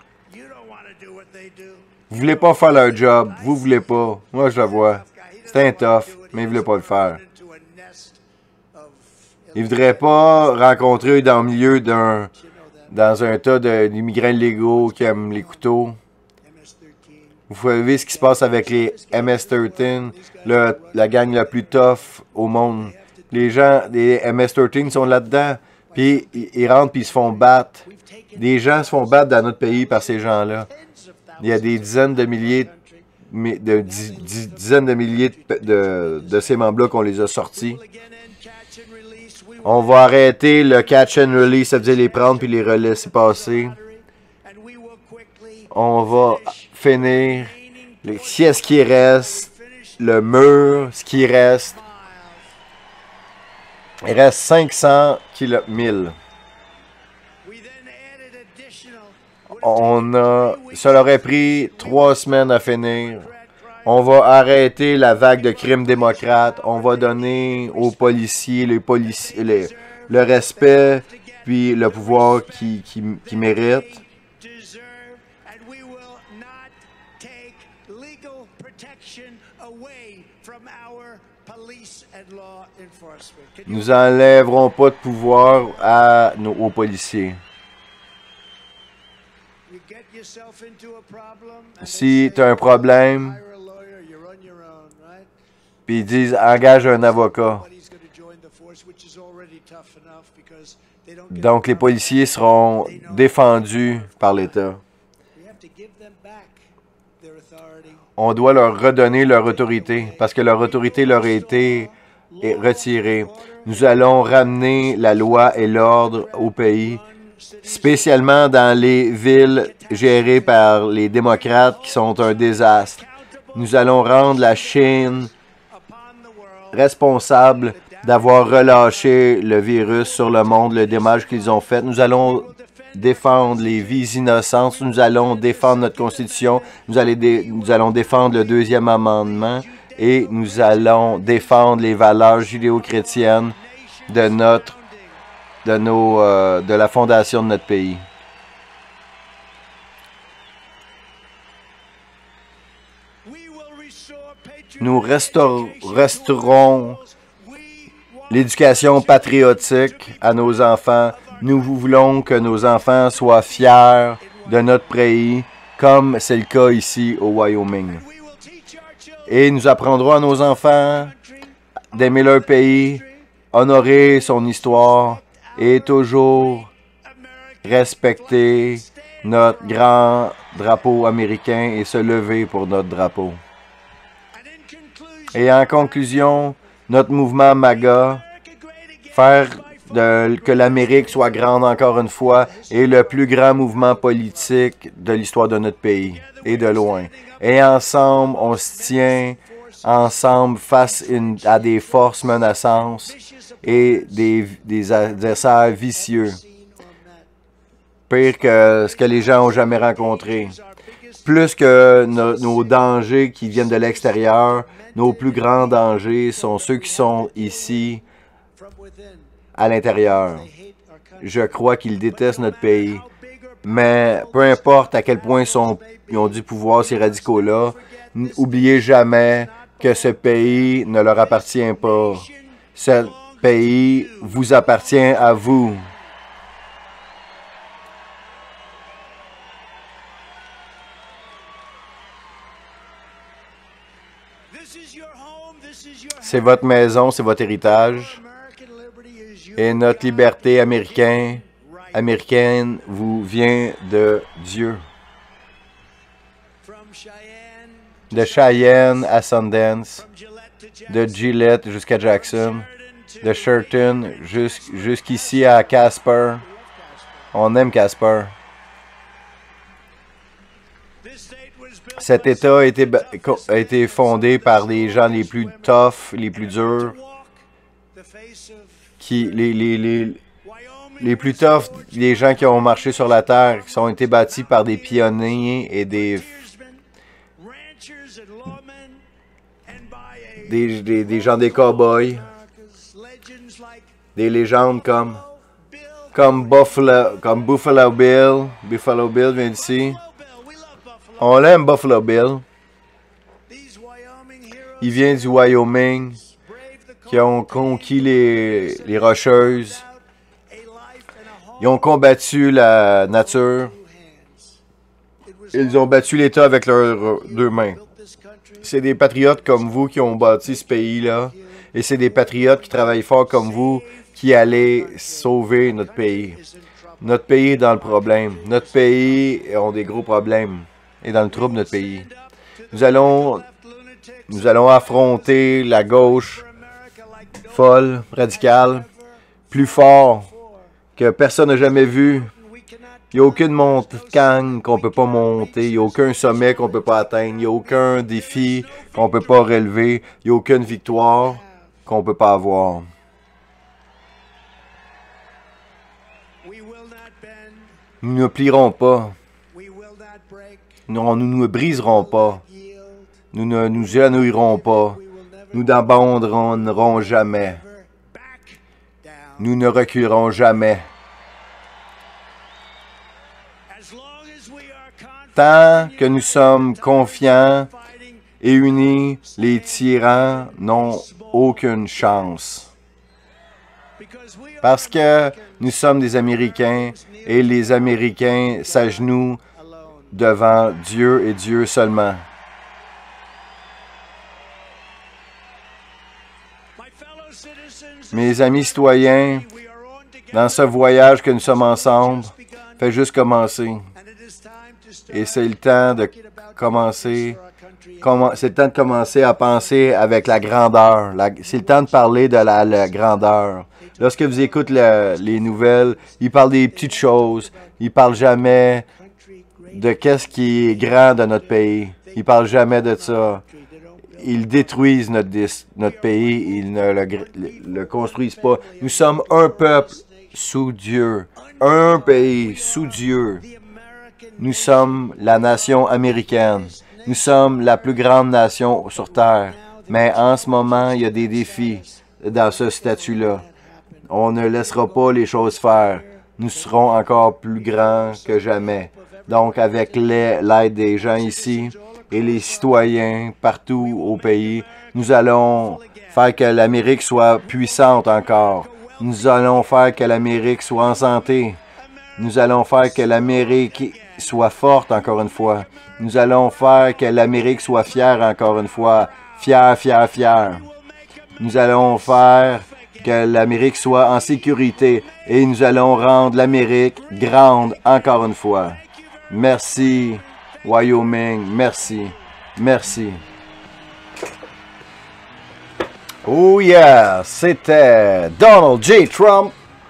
Vous voulez pas faire leur job. Vous voulez pas. Moi, je le vois. C'est un tough, mais ils voulaient pas le faire. Ils voudraient pas rencontrer dans le milieu d'un dans un tas d'immigrants illégaux qui aiment les couteaux. Vous savez ce qui se passe avec les M S treize, le, la gang la plus tough au monde. Les gens, des M S treize sont là-dedans. Puis ils, ils rentrent puis ils se font battre. Des gens se font battre dans notre pays par ces gens-là. Il y a des dizaines de milliers, de, de dix, dix, dizaines de milliers de, de, de ces membres-là qu'on les a sortis. On va arrêter le catch and release, ça veut dire les prendre puis les relaisser passer. On va finir le, si est-ce qui reste, le mur, ce qui reste. Il reste cinq cents mille. On a, ça aurait pris trois semaines à finir. On va arrêter la vague de crimes démocrates. On va donner aux policiers, les policiers les, le respect puis le pouvoir qu'ils qui, qui méritent. Nous enlèverons pas de pouvoir à nos, aux policiers. Si tu as un problème, puis ils disent engage un avocat. Donc les policiers seront défendus par l'État. On doit leur redonner leur autorité parce que leur autorité leur a été retirée. Nous allons ramener la loi et l'ordre au pays, spécialement dans les villes gérées par les démocrates qui sont un désastre. Nous allons rendre la Chine responsable d'avoir relâché le virus sur le monde, le dommage qu'ils ont fait. Nous allons défendre les vies innocentes, nous allons défendre notre Constitution, nous, allons dé nous allons défendre le deuxième amendement et nous allons défendre les valeurs judéo-chrétiennes de notre de nos euh, de la fondation de notre pays. Nous restaur restaurons l'éducation patriotique à nos enfants. Nous voulons que nos enfants soient fiers de notre pays, comme c'est le cas ici au Wyoming. Et nous apprendrons à nos enfants d'aimer leur pays, honorer son histoire et toujours respecter notre grand drapeau américain et se lever pour notre drapeau. Et en conclusion, notre mouvement MAGA, faire de, que l'Amérique soit grande encore une fois, est le plus grand mouvement politique de l'histoire de notre pays, et de loin. Et ensemble, on se tient ensemble face une, à des forces menaçantes et des, des adversaires vicieux, pire que ce que les gens ont jamais rencontré. Plus que no, nos dangers qui viennent de l'extérieur, nos plus grands dangers sont ceux qui sont ici, à l'intérieur. Je crois qu'ils détestent notre pays, mais peu importe à quel point ils, sont, ils ont du pouvoir, ces radicaux-là, n'oubliez jamais que ce pays ne leur appartient pas. Ce pays vous appartient à vous. C'est votre maison, c'est votre héritage. Et notre liberté américaine, américaine vous vient de Dieu. De Cheyenne à Sundance, de Gillette jusqu'à Jackson, de Sherton jusqu'ici à Casper. On aime Casper. Cet État a été, a été fondé par des gens les plus tough, les plus durs, qui, les, les, les, les plus toughs, les gens qui ont marché sur la terre, qui ont été bâtis par des pionniers et des, des, des, des gens des cow-boys, des légendes comme, comme, Buffalo, comme Buffalo Bill. Buffalo Bill vient d'ici. On l'aime, Buffalo Bill. Il vient du Wyoming, qui ont conquis les, les Rocheuses. Ils ont combattu la nature. Ils ont battu l'État avec leurs deux mains. c'est des patriotes comme vous qui ont bâti ce pays-là. Et c'est des patriotes qui travaillent fort comme vous qui allaient sauver notre pays. Notre pays est dans le problème. Notre pays a des gros problèmes. Et dans le trouble, notre pays. Nous allons, nous allons affronter la gauche folle, radicale, plus fort que personne n'a jamais vu. Il n'y a aucune montagne qu'on ne peut pas monter. Il n'y a aucun sommet qu'on ne peut pas atteindre. Il n'y a aucun défi qu'on ne peut pas relever. Il n'y a aucune victoire qu'on ne peut pas avoir. Nous ne plierons pas. Nous, nous ne briserons pas. Nous ne nous genouillerons pas. Nous n'abandonnerons jamais. Nous ne reculerons jamais. Tant que nous sommes confiants et unis, les tyrans n'ont aucune chance. Parce que nous sommes des Américains et les Américains s'agenouillent devant Dieu et Dieu seulement. Mes amis citoyens, dans ce voyage que nous sommes ensemble, fait juste commencer. Et c'est le temps de commencer, c'est le temps de commencer à penser avec la grandeur. C'est le temps de parler de la, la grandeur. Lorsque vous écoutez le, les nouvelles, ils parlent des petites choses. Ils parlent jamais de qu'est-ce qui est grand de notre pays. Ils parlent jamais de ça. Ils détruisent notre, notre pays. Ils ne le, le, le construisent pas. Nous sommes un peuple sous Dieu. Un pays sous Dieu. Nous sommes la nation américaine. Nous sommes la plus grande nation sur Terre. Mais en ce moment, il y a des défis dans ce statut-là. On ne laissera pas les choses faire. Nous serons encore plus grands que jamais. Donc, avec l'aide des gens ici et les citoyens partout au pays, nous allons faire que l'Amérique soit puissante encore. Nous allons faire que l'Amérique soit en santé. Nous allons faire que l'Amérique soit forte encore une fois. Nous allons faire que l'Amérique soit fière encore une fois. Fière, fière, fière. Nous allons faire que l'Amérique soit en sécurité et nous allons rendre l'Amérique grande encore une fois. Merci, Wyoming. Merci. Merci. Oh yeah! C'était Donald J. Trump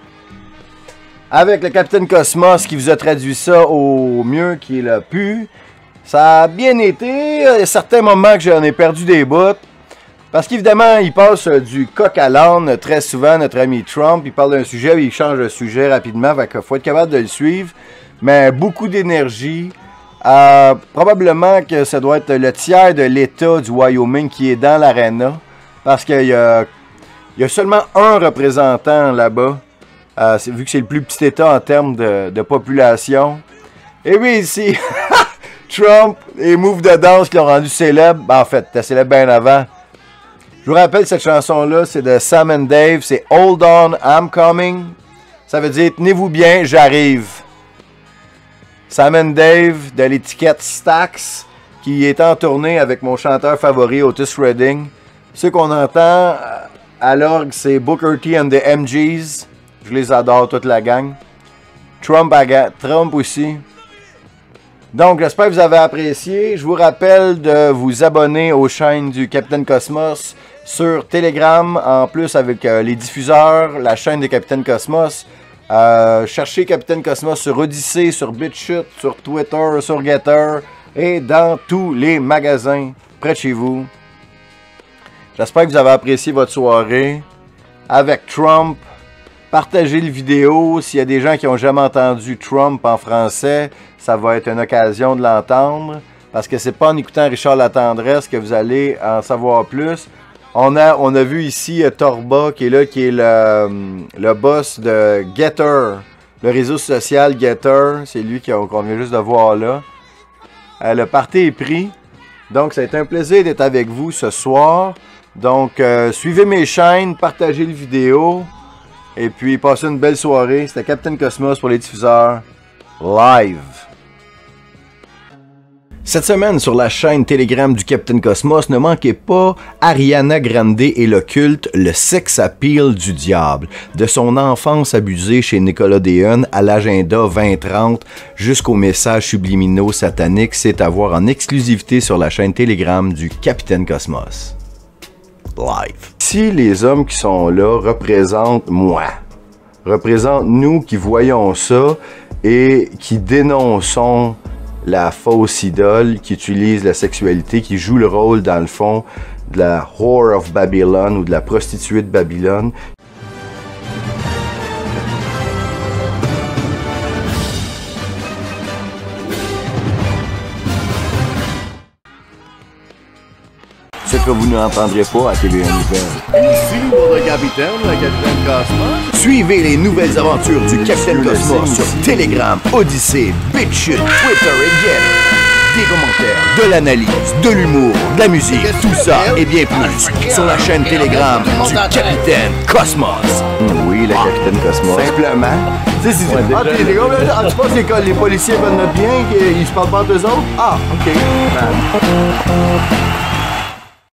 avec le Capitaine Cosmos qui vous a traduit ça au mieux qu'il a pu. Ça a bien été. Il y a certains moments que j'en ai perdu des bouts. Parce qu'évidemment, il passe du coq à l'âne très souvent, notre ami Trump. Il parle d'un sujet, il change de sujet rapidement. Il faut être capable de le suivre. Mais beaucoup d'énergie. Euh, probablement que ça doit être le tiers de l'État du Wyoming qui est dans l'aréna. Parce qu'il y a, il y a seulement un représentant là-bas. Euh, vu que c'est le plus petit État en termes de, de population. Et oui, ici, Trump, les moves de danse qui l'ont rendu célèbre. Ben, en fait, c'était célèbre bien avant. Je vous rappelle, cette chanson-là, c'est de Sam and Dave. C'est Hold On, I'm Coming. Ça veut dire, tenez-vous bien, j'arrive. Sam and Dave de l'étiquette Stax, qui est en tournée avec mon chanteur favori, Otis Redding. Ce qu'on entend à l'orgue, c'est Booker T and the M Gs. Je les adore, toute la gang. Trump, Trump aussi. Donc, j'espère que vous avez apprécié. Je vous rappelle de vous abonner aux chaînes du Capitaine Cosmos sur Telegram, en plus avec euh, les diffuseurs, la chaîne de Capitaine Cosmos. Euh, cherchez Capitaine Cosmos sur Odyssey, sur BitChute, sur Twitter, sur Getter et dans tous les magasins près de chez vous. J'espère que vous avez apprécié votre soirée avec Trump. Partagez la vidéo. S'il y a des gens qui n'ont jamais entendu Trump en français, ça va être une occasion de l'entendre. Parce que c'est pas en écoutant Richard Latendresse que vous allez en savoir plus. On a, on a vu ici euh, Torba qui est là, qui est le, le boss de Getter, le réseau social Getter. C'est lui qu'on vient juste de voir là. Euh, le party est pris. Donc, ça a été un plaisir d'être avec vous ce soir. Donc, euh, suivez mes chaînes, partagez la vidéo. Et puis, passez une belle soirée. C'était Capitaine Cosmos pour les diffuseurs live. Cette semaine, sur la chaîne Telegram du Capitaine Cosmos, ne manquez pas Ariana Grande et le culte, le sex appeal du diable. De son enfance abusée chez Nickelodeon à l'agenda vingt trente jusqu'aux messages subliminaux sataniques, c'est à voir en exclusivité sur la chaîne Telegram du Capitaine Cosmos. Live. Si les hommes qui sont là représentent moi, représentent nous qui voyons ça et qui dénonçons la fausse idole, qui utilise la sexualité, qui joue le rôle, dans le fond, de la whore of Babylon ou de la prostituée de Babylone. Ce que vous n'entendrez pas à T V un Nouvelles. Ici votre capitaine, le capitaine Cosmos. Suivez les nouvelles aventures du Capitaine Cosmos sur Telegram, Odyssey, BitChute, Twitter et Get. Des commentaires, de l'analyse, de l'humour, de la musique, tout ça et bien plus sur la chaîne Telegram du Capitaine Cosmos. Oui, le Capitaine Cosmos. Simplement. Tu sais, si tu ah, les, les, ah, tu penses que les policiers veulent notre bien, qu'ils se parlent pas d'eux autres? Ah, ok. Man.